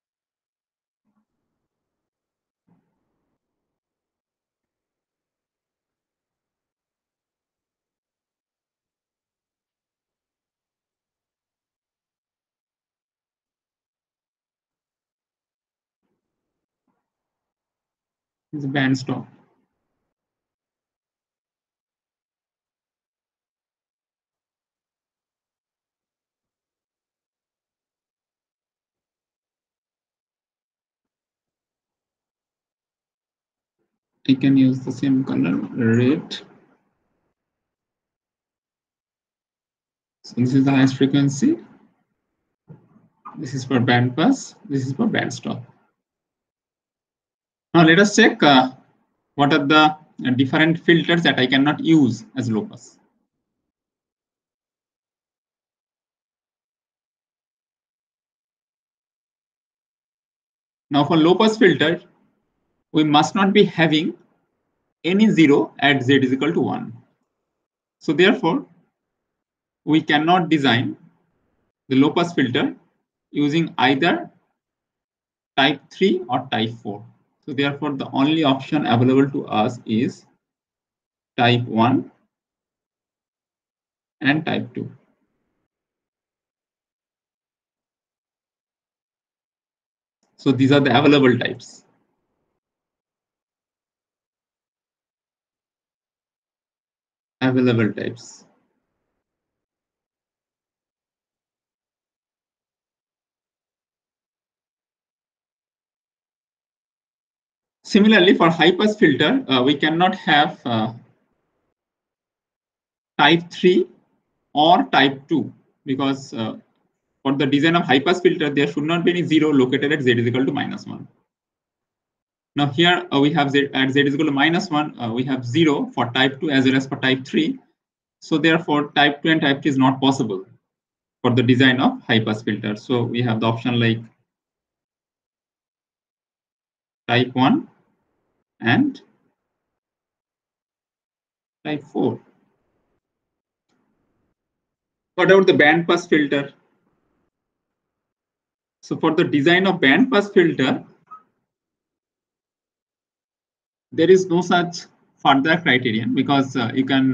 Speaker 1: is band stop. I can use the same color, red. So this is the highest frequency. This is for band pass. This is for band stop. Now let us check what are the different filters that I cannot use as low pass. Now for low pass filter, we must not be having any zero at z is equal to 1. So therefore, we cannot design the low pass filter using either type 3 or type 4. So therefore, the only option available to us is type 1 and type 2. So these are the available types. Available types. Similarly, for high pass filter, we cannot have type 3 or type 2 because for the design of high pass filter, there should not be any zero located at z is equal to -1. Now here we have z at z is equal to -1, we have 0 for type 2 as well as for type 3. So therefore, type 2 and type 3 is not possible for the design of high pass filter. So we have the option like type 1 and type 4. What about the band pass filter? So for the design of band pass filter, there is no such further criterion because you can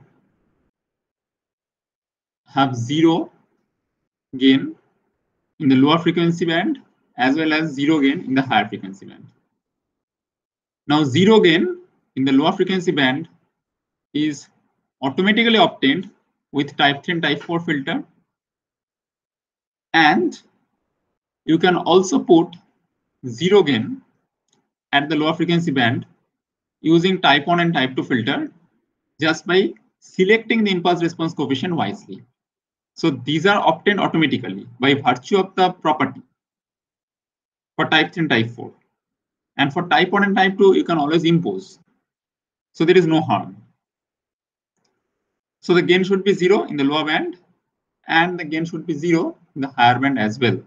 Speaker 1: have zero gain in the lower frequency band as well as zero gain in the higher frequency band. Now zero gain in the lower frequency band is automatically obtained with type 3 and type 4 filter, and you can also put zero gain at the lower frequency band using type 1 and type 2 filter just by selecting the impulse response coefficient wisely. So these are obtained automatically by virtue of the property for type 3 and type 4. And for type 1 and type 2, you can always impose. So there is no harm. So the gain should be 0 in the lower band and the gain should be 0 in the higher band as well.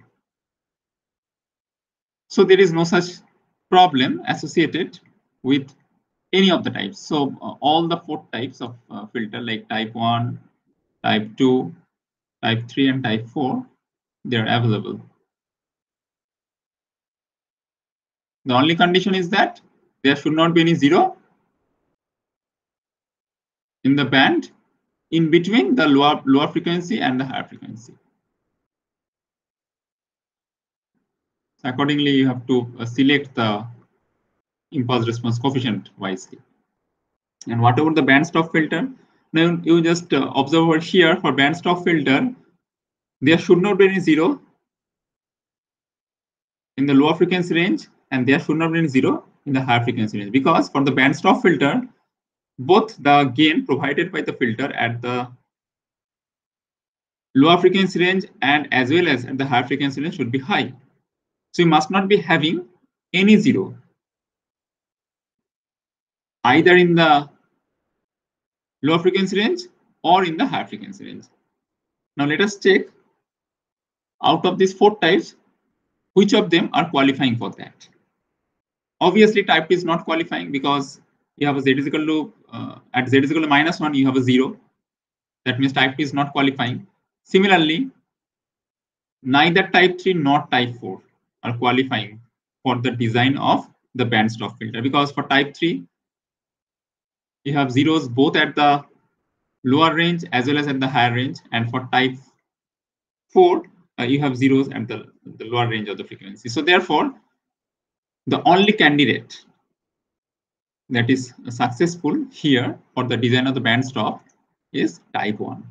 Speaker 1: So there is no such problem associated with any of the types. So all the 4 types of filter like type 1, type 2, type 3 and type 4, they are available. The only condition is that there should not be any zero in the band in between the lower frequency and the higher frequency. Accordingly, you have to select the impulse response coefficient wisely. And what about the band stop filter? Now you just observe over here for band stop filter, there should not be any zero in the lower frequency range and there should not be any zero in the higher frequency range, because for the band stop filter, both the gain provided by the filter at the lower frequency range and as well as at the higher frequency range should be high. So you must not be having any zero either in the lower frequency range or in the higher frequency range. Now let us check out of these 4 types, which of them are qualifying for that. Obviously, type 2 is not qualifying because you have a z is equal to, at z is equal to -1, you have a 0. That means type 2 is not qualifying. Similarly, neither type 3 nor type 4 are qualifying for the design of the band stop filter, because for type 3, you have zeros both at the lower range as well as at the higher range, and for type 4, you have zeros at the lower range of the frequency. So therefore, the only candidate that is successful here for the design of the band stop is type 1.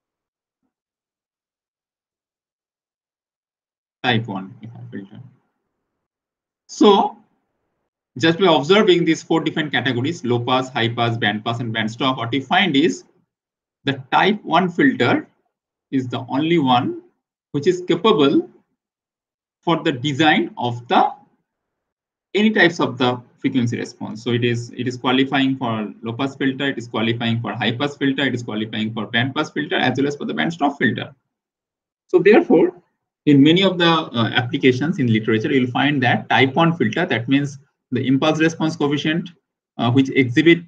Speaker 1: Type 1 FIR filter. So just by observing these 4 different categories, low pass, high pass, band pass, and band stop, what we find is the type 1 filter is the only one which is capable for the design of the any types of the frequency response. So it is qualifying for low pass filter, it is qualifying for high pass filter, it is qualifying for band pass filter as well as for the band stop filter. So therefore, in many of the applications in literature, you'll find that type 1 filter, that means the impulse response coefficient which exhibit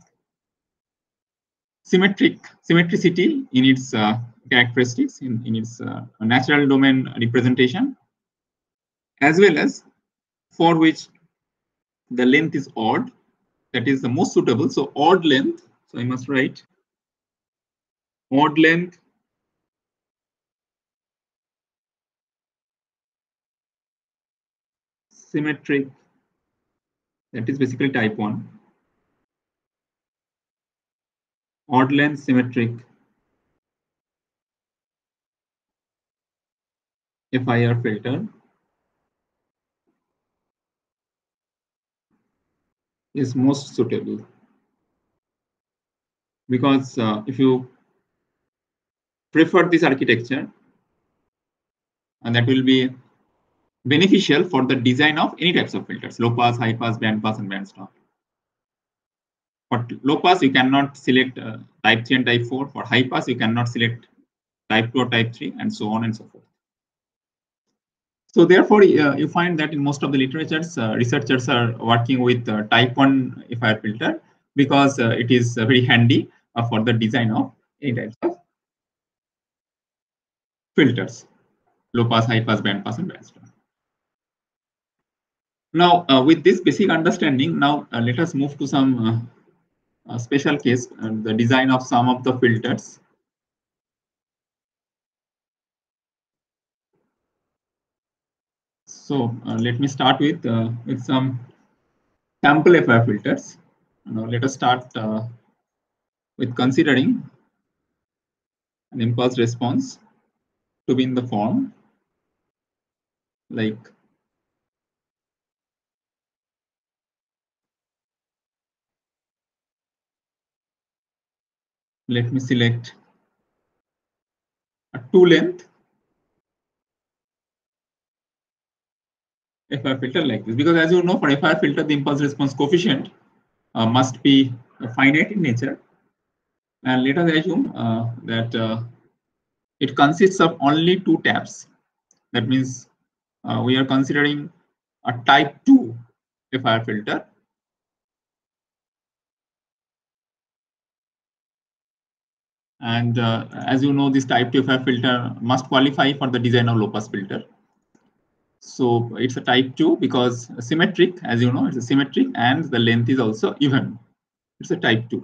Speaker 1: symmetricity in its characteristics, in its natural domain representation, as well as for which the length is odd, that is the most suitable. So odd length, so I must write odd length symmetric, that is basically type 1. Odd length symmetric FIR filter is most suitable, because if you prefer this architecture, and that will be beneficial for the design of any types of filters, low pass, high pass, band pass, and band stop. For low pass, you cannot select type 3 and type 4. For high pass, you cannot select type 2 or type 3, and so on and so forth. So therefore, you find that in most of the literatures, researchers are working with type 1 FIR filter, because it is very handy for the design of any types of filters, low pass, high pass, band pass, and band stop. Now, with this basic understanding, now let us move to some special case, the design of some of the filters. So let me start with some sample FIR filters. Now let us start with considering an impulse response to be in the form like let me select a 2 length FIR filter like this, because as you know, for FIR filter, the impulse response coefficient must be finite in nature, and let us assume that it consists of only 2 taps. That means we are considering a type 2 FIR filter. And as you know, this type 2 FIR filter must qualify for the design of low pass filter. So it's a type 2 because symmetric, as you know, it's a symmetric, and the length is also even. It's a type 2.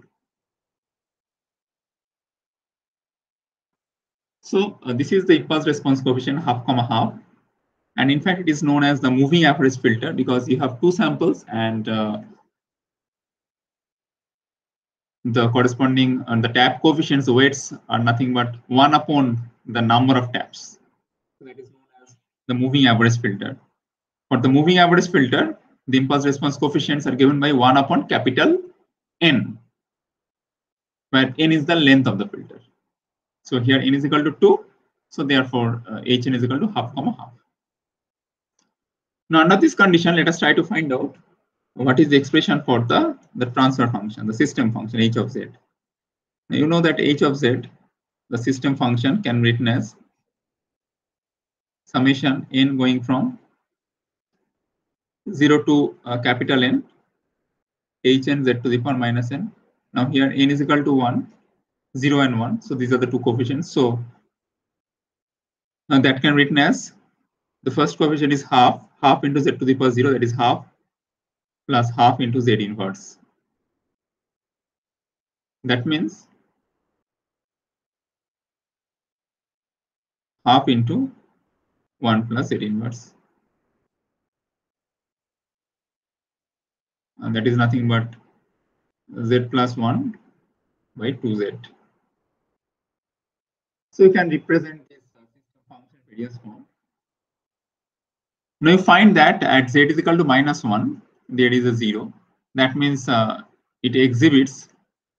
Speaker 1: So this is the impulse response coefficient half comma half. And in fact, it is known as the moving average filter, because you have 2 samples, and the corresponding the tap coefficients, the weights are nothing but 1 upon the number of taps. So that is known as the moving average filter. For the moving average filter, the impulse response coefficients are given by 1 upon capital N, where N is the length of the filter. So here N is equal to 2. So therefore, Hn is equal to half comma half. Now, under this condition, let us try to find out what is the expression for the transfer function, the system function h of z. Now, you know that h of z, the system function, can be written as summation n going from 0 to capital N, hn z to the power minus n. Now here n is equal to 1, 0 and 1. So these are the 2 coefficients. So that can be written as the first coefficient is half into z to the power 0, that is half, plus half into z inverse. That means half into 1 plus z inverse. And that is nothing but z plus 1 by 2z. So you can represent this system function variance form. Now you find that at z is equal to minus 1, there is a 0. That means it exhibits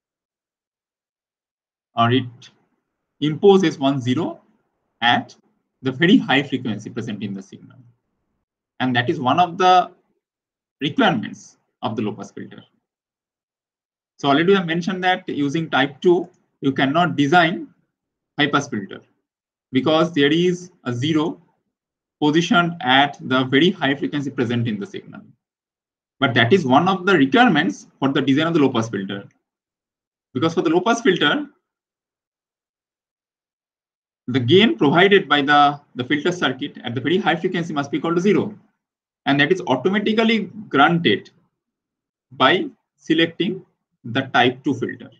Speaker 1: or it imposes 1, 0 at the very high frequency present in the signal. And that is one of the requirements of the low pass filter. So already I mentioned that using type 2, you cannot design high pass filter because there is a 0 positioned at the very high frequency present in the signal. But that is one of the requirements for the design of the low pass filter. Because for the low pass filter, the gain provided by the filter circuit at the very high frequency must be equal to 0. And that is automatically granted by selecting the type 2 filter.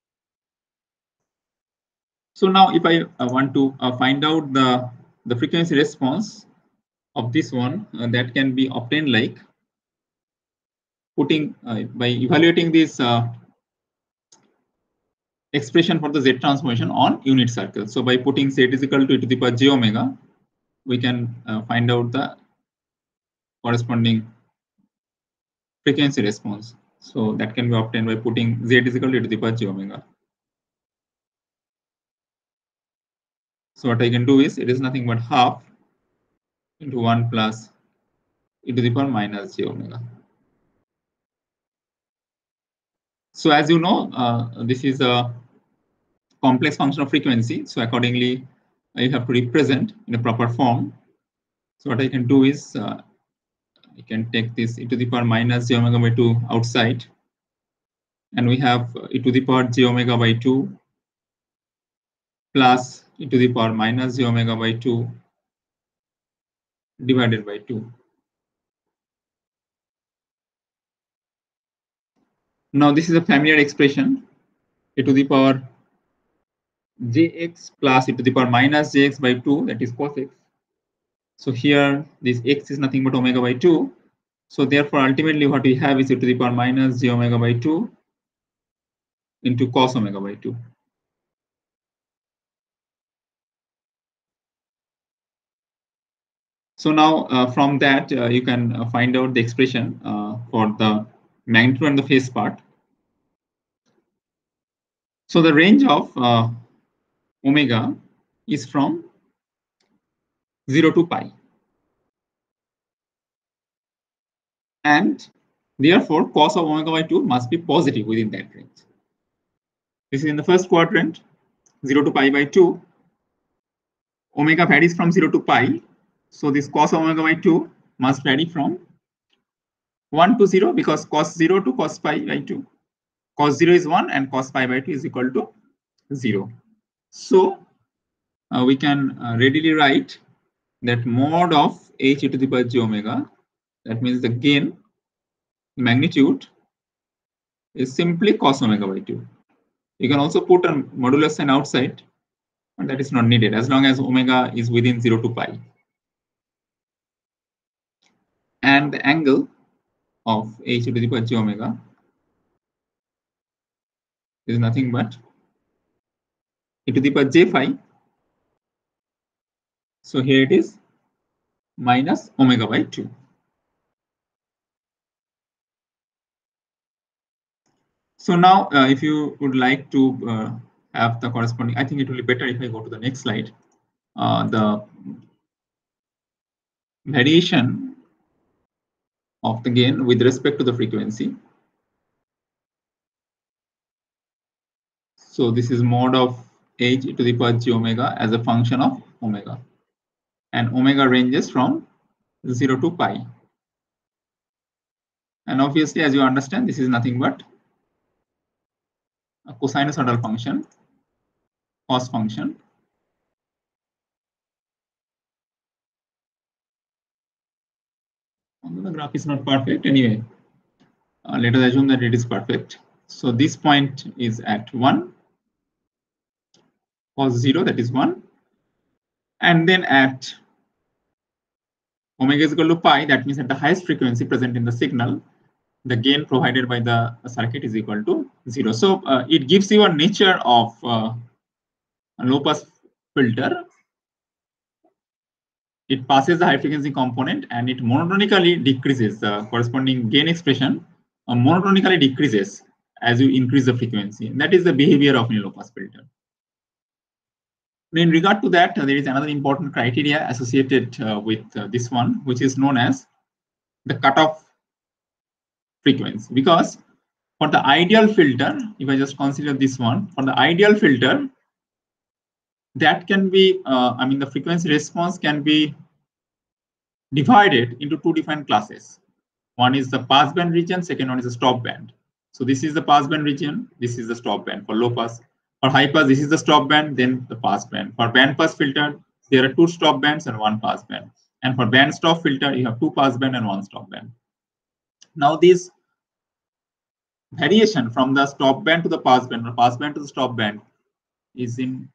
Speaker 1: So now if I want to find out the frequency response of this one, that can be obtained like putting by evaluating this expression for the Z transformation on unit circle. So by putting Z is equal to e to the power j omega, we can find out the corresponding frequency response. So that can be obtained by putting Z is equal to e to the power j omega. So what I can do is, it is nothing but half into 1 plus e to the power minus j omega. So as you know, this is a complex function of frequency. So accordingly, I have to represent in a proper form. So what I can do is, I can take this e to the power minus j omega by 2 outside. And we have e to the power j omega by 2 plus e to the power minus j omega by 2 divided by 2. Now this is a familiar expression, e to the power jx plus e to the power minus jx by 2, that is cos x. So here this x is nothing but omega by 2. So therefore ultimately what we have is e to the power minus j omega by 2 into cos omega by 2. So now from that you can find out the expression for the magnitude and the phase part. So the range of omega is from 0 to pi. And therefore cos of omega by 2 must be positive within that range. This is in the first quadrant, 0 to pi by 2. Omega varies from 0 to pi. So this cos omega by 2 must vary from 1 to 0, because cos 0 to cos pi by 2. Cos 0 is 1 and cos pi by 2 is equal to 0. So we can readily write that mod of h e to the power j omega, that means the gain magnitude, is simply cos omega by 2. You can also put a modulus sign outside, but that is not needed as long as omega is within 0 to pi. And the angle of h e to the power j omega is nothing but e to the power j phi. So here it is minus omega by 2. So now if you would like to have the corresponding, I think it will be better if I go to the next slide. The variation of the gain with respect to the frequency. So this is mod of h e to the power j omega as a function of omega. And omega ranges from 0 to pi. And obviously, as you understand, this is nothing but a cosinusoidal function, cos function. Although the graph is not perfect, anyway, let us assume that it is perfect. So this point is at 1, cos 0, that is 1. And then at omega is equal to pi, that means at the highest frequency present in the signal, the gain provided by the circuit is equal to 0. So it gives you a nature of a low pass filter. It passes the high frequency component and it monotonically decreases the corresponding gain expression, monotonically decreases as you increase the frequency. That is the behavior of a low pass filter. In regard to that, there is another important criteria associated with this one, which is known as the cutoff frequency. Because for the ideal filter, if I just consider this one, for the ideal filter, that can be, the frequency response can be divided into two different classes. One is the passband region, second one is the stop band. So this is the passband region, this is the stop band for low pass. For high pass, this is the stop band, then the pass band. For band pass filter, there are two stop bands and one pass band. And for band stop filter, you have two pass band and one stop band. Now this variation from the stop band to the pass band or pass band to the stop band is in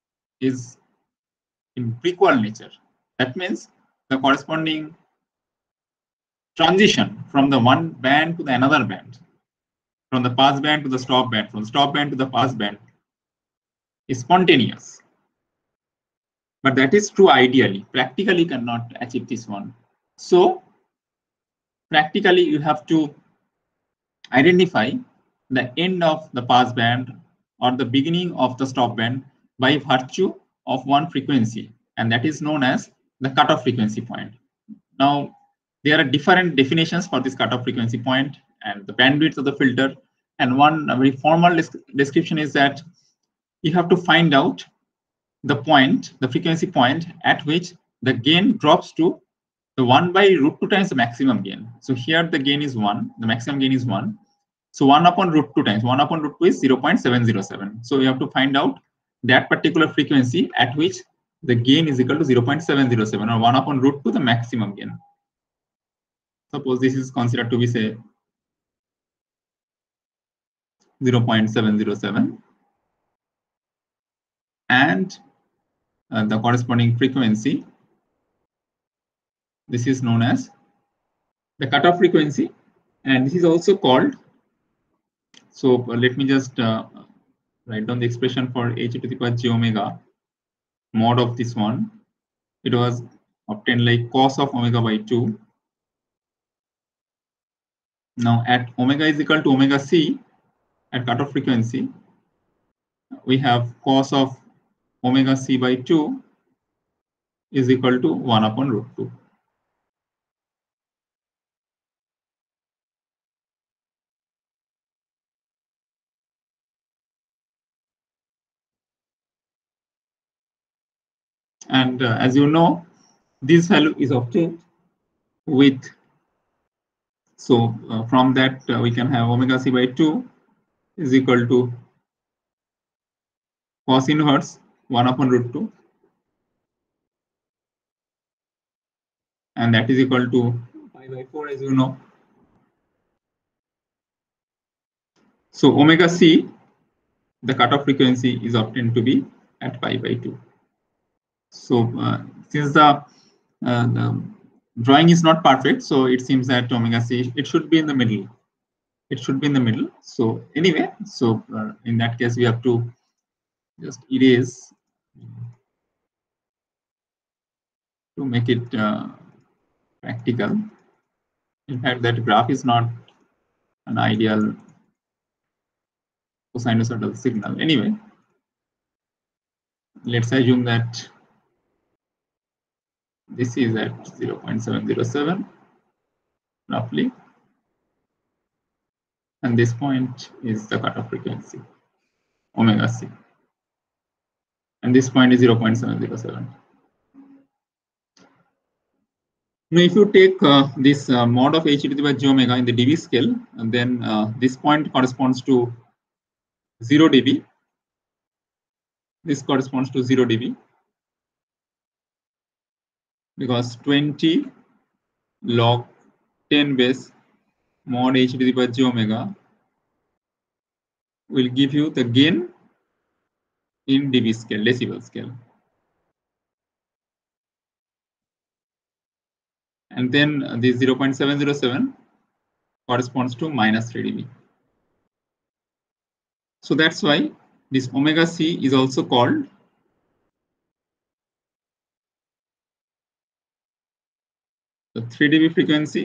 Speaker 1: prequel nature. That means the corresponding transition from the one band to the another band, from the pass band to the stop band, from the stop band to the pass band, is spontaneous. But that is true ideally. Practically cannot achieve this one. So practically you have to identify the end of the pass band or the beginning of the stop band by virtue of one frequency, and that is known as the cutoff frequency point. Now, there are different definitions for this cutoff frequency point and the bandwidth of the filter. And one very formal description is that you have to find out the point, the frequency point at which the gain drops to the 1 by √2 times the maximum gain. So here the gain is 1, the maximum gain is 1. So 1 upon √2 times 1 upon √2 is 0.707. So you have to find out that particular frequency at which the gain is equal to 0.707 or 1 upon √2 the maximum gain. Suppose this is considered to be, say, 0.707, and the corresponding frequency, this is known as the cutoff frequency, and this is also called, so let me just write down the expression for h to the power j omega mod of this one. It was obtained like cos of omega by 2. Now at omega is equal to omega c, at cutoff frequency, we have cos of omega c by 2 is equal to 1 upon √2. And as you know, this value is obtained with, so from that we can have omega c by 2 is equal to cos inverse 1 upon √2, and that is equal to pi by 4, as you know. So omega c, the cutoff frequency, is obtained to be at pi by 2. So since the drawing is not perfect, so it seems that omega c, it should be in the middle. It should be in the middle. So anyway, so in that case, we have to just erase to make it practical. In fact, that graph is not an ideal sinusoidal signal. Anyway, let's assume that this is at 0.707 roughly, and this point is the cutoff frequency, omega c, and this point is 0.707. Now, if you take this mod of h to the power j omega in the dB scale, and then this point corresponds to 0 dB. This corresponds to 0 dB because 20 log 10 base mod h to the power j omega will give you the gain in dB scale, decibel scale. And then this 0.707 corresponds to minus 3 dB. So that's why this omega c is also called the 3 dB frequency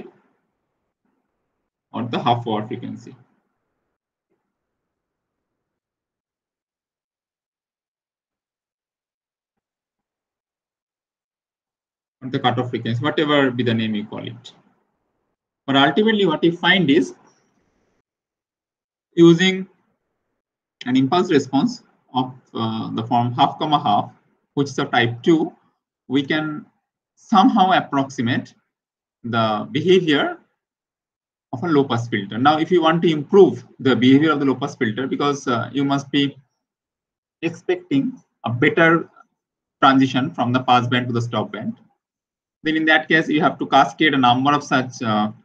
Speaker 1: or the half hour frequency. Or the cutoff frequency, whatever be the name you call it. But ultimately what we find is using an impulse response of the form half comma half, which is of type 2, we can somehow approximate the behavior of a low pass filter. Now, if you want to improve the behavior of the low pass filter, because you must be expecting a better transition from the pass band to the stop band, then in that case, you have to cascade a number of such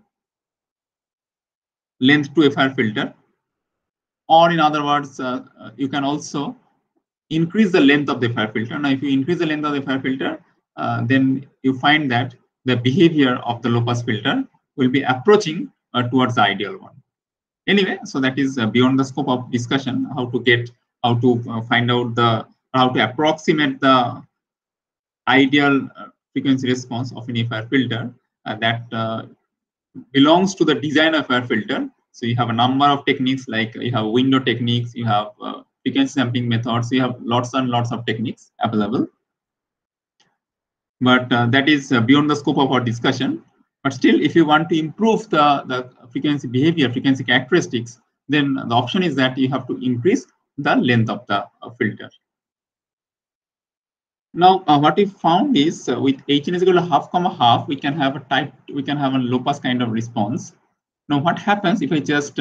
Speaker 1: length to FR filter. Or in other words, you can also increase the length of the FR filter. Now, if you increase the length of the FR filter, then you find that the behavior of the low pass filter will be approaching towards the ideal one. Anyway, so that is beyond the scope of discussion, how to find out how to approximate the ideal frequency response of an FR filter that belongs to the design of FR filter. So you have a number of techniques, like you have window techniques, you have frequency sampling methods, you have lots and lots of techniques available. But that is beyond the scope of our discussion. But still, if you want to improve the frequency behavior, frequency characteristics, then the option is that you have to increase the length of the filter. Now, what we found is with Hn is equal to half comma half, we can have a low pass kind of response. Now, what happens if I just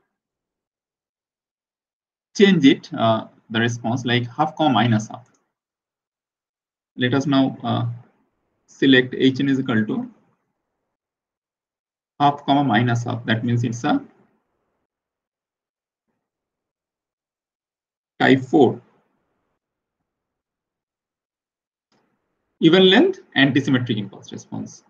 Speaker 1: change it, the response, like half comma minus half? Let us now select Hn is equal to half comma minus half. That means it's a type 4. Even length antisymmetric impulse response.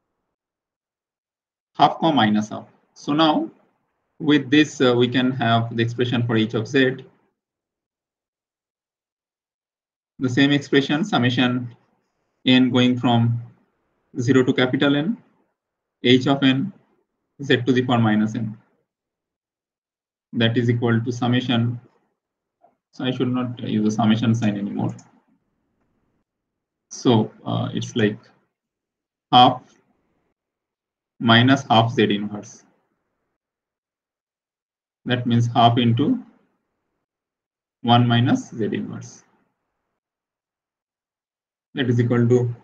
Speaker 1: Half comma minus half. So now with this, we can have the expression for h of z. The same expression, summation n going from 0 to capital N, h of n, z to the power minus n. That is equal to summation. So I should not use the summation sign anymore. So it's like half minus half z inverse. That means half into 1 minus z inverse. That is equal to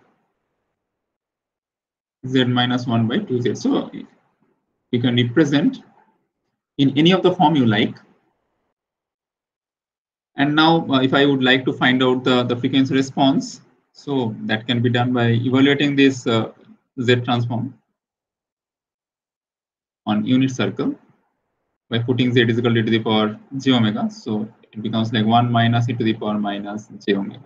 Speaker 1: z minus 1 by 2z. So you can represent in any of the form you like. And now if I would like to find out the frequency response, so that can be done by evaluating this z transform on unit circle by putting z is equal to the power j omega. So it becomes like 1 minus e to the power minus j omega.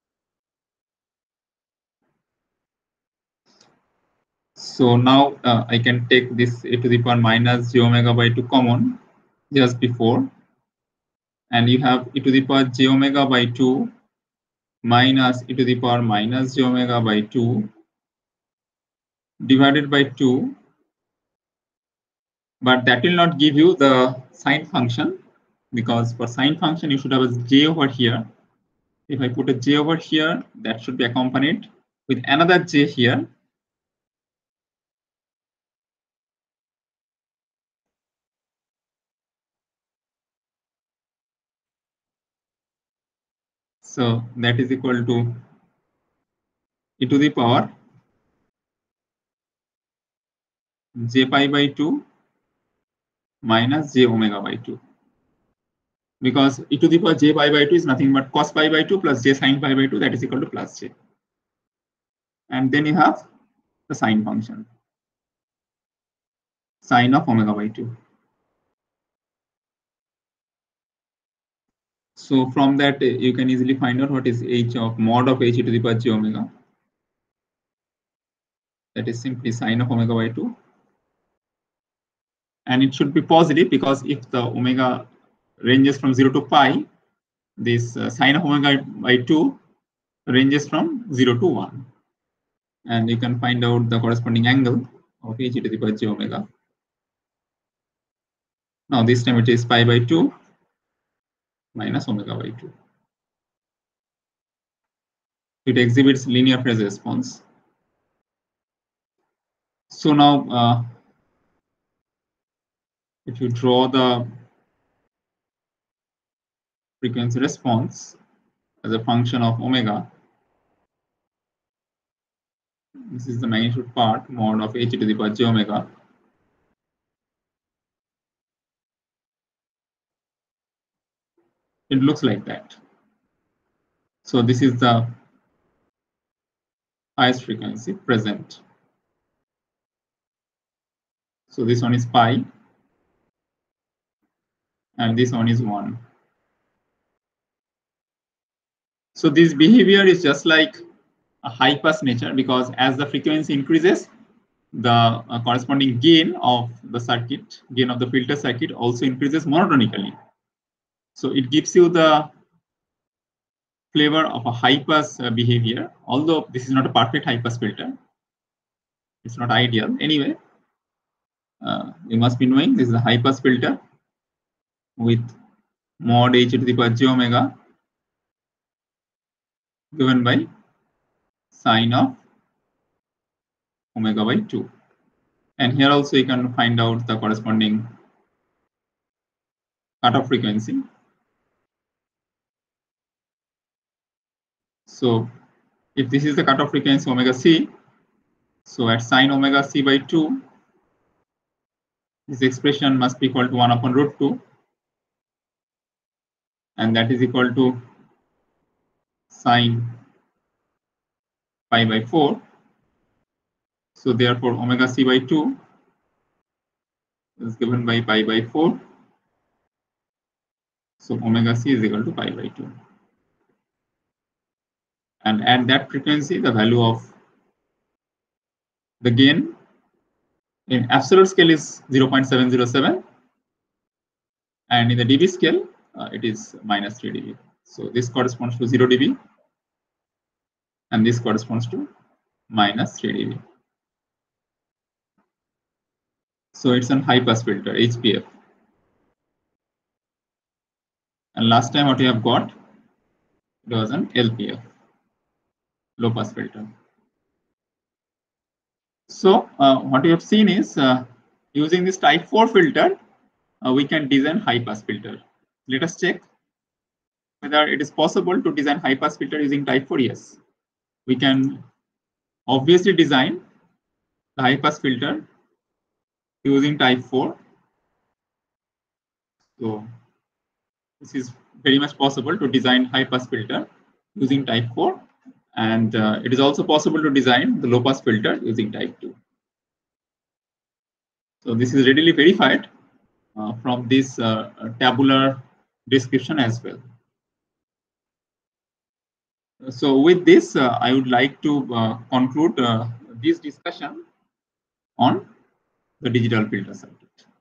Speaker 1: So now I can take this e to the power minus j omega by 2 common just before, and you have e to the power j omega by 2 minus e to the power minus j omega by 2 divided by 2, but that will not give you the sine function, because for sine function you should have a j over here. If I put a j over here, that should be accompanied with another j here. So that is equal to e to the power j pi by 2 minus j omega by 2. Because e to the power j pi by 2 is nothing but cos pi by 2 plus j sine pi by 2, that is equal to plus j. And then you have the sine function, sine of omega by 2. So from that, you can easily find out what is h of mod of h e to the power j omega. That is simply sine of omega by 2 And it should be positive because if the omega ranges from 0 to pi, this sine of omega by 2 ranges from 0 to 1. And you can find out the corresponding angle of h to the power j omega. Now this time it is pi by 2 minus omega by 2. It exhibits linear phase response. So now if you draw the frequency response as a function of omega, this is the magnitude part mod of h to the power j omega. It looks like that. So this is the highest frequency present. So this one is pi and this one is 1. So this behavior is just like a high pass nature, because as the frequency increases, the corresponding gain of the circuit, gain of the filter circuit also increases monotonically. So it gives you the flavor of a high pass behavior, although this is not a perfect high pass filter. It's not ideal. Anyway, you must be knowing this is a high pass filter with mod h to the power j omega given by sine of omega by 2. And here also you can find out the corresponding cutoff frequency. So if this is the cutoff frequency omega c, so at sine omega c by 2, this expression must be equal to 1 upon root 2, and that is equal to sine pi by 4. So therefore omega c by 2 is given by pi by 4. So omega c is equal to pi by 2. And at that frequency, the value of the gain in absolute scale is 0.707, and in the dB scale, it is minus 3 dB. So this corresponds to 0 dB, and this corresponds to minus 3 dB. So it's a high pass filter, HPF. And last time what we have got, it was an LPF, low pass filter. So what we have seen is using this type 4 filter, we can design high pass filter. Let us check whether it is possible to design high pass filter using type 4. Yes, we can obviously design the high pass filter using type 4. So this is very much possible to design high pass filter using type 4, and it is also possible to design the low pass filter using type 2. So this is readily verified from this tabular description as well. So with this, I would like to conclude this discussion on the digital filter circuit.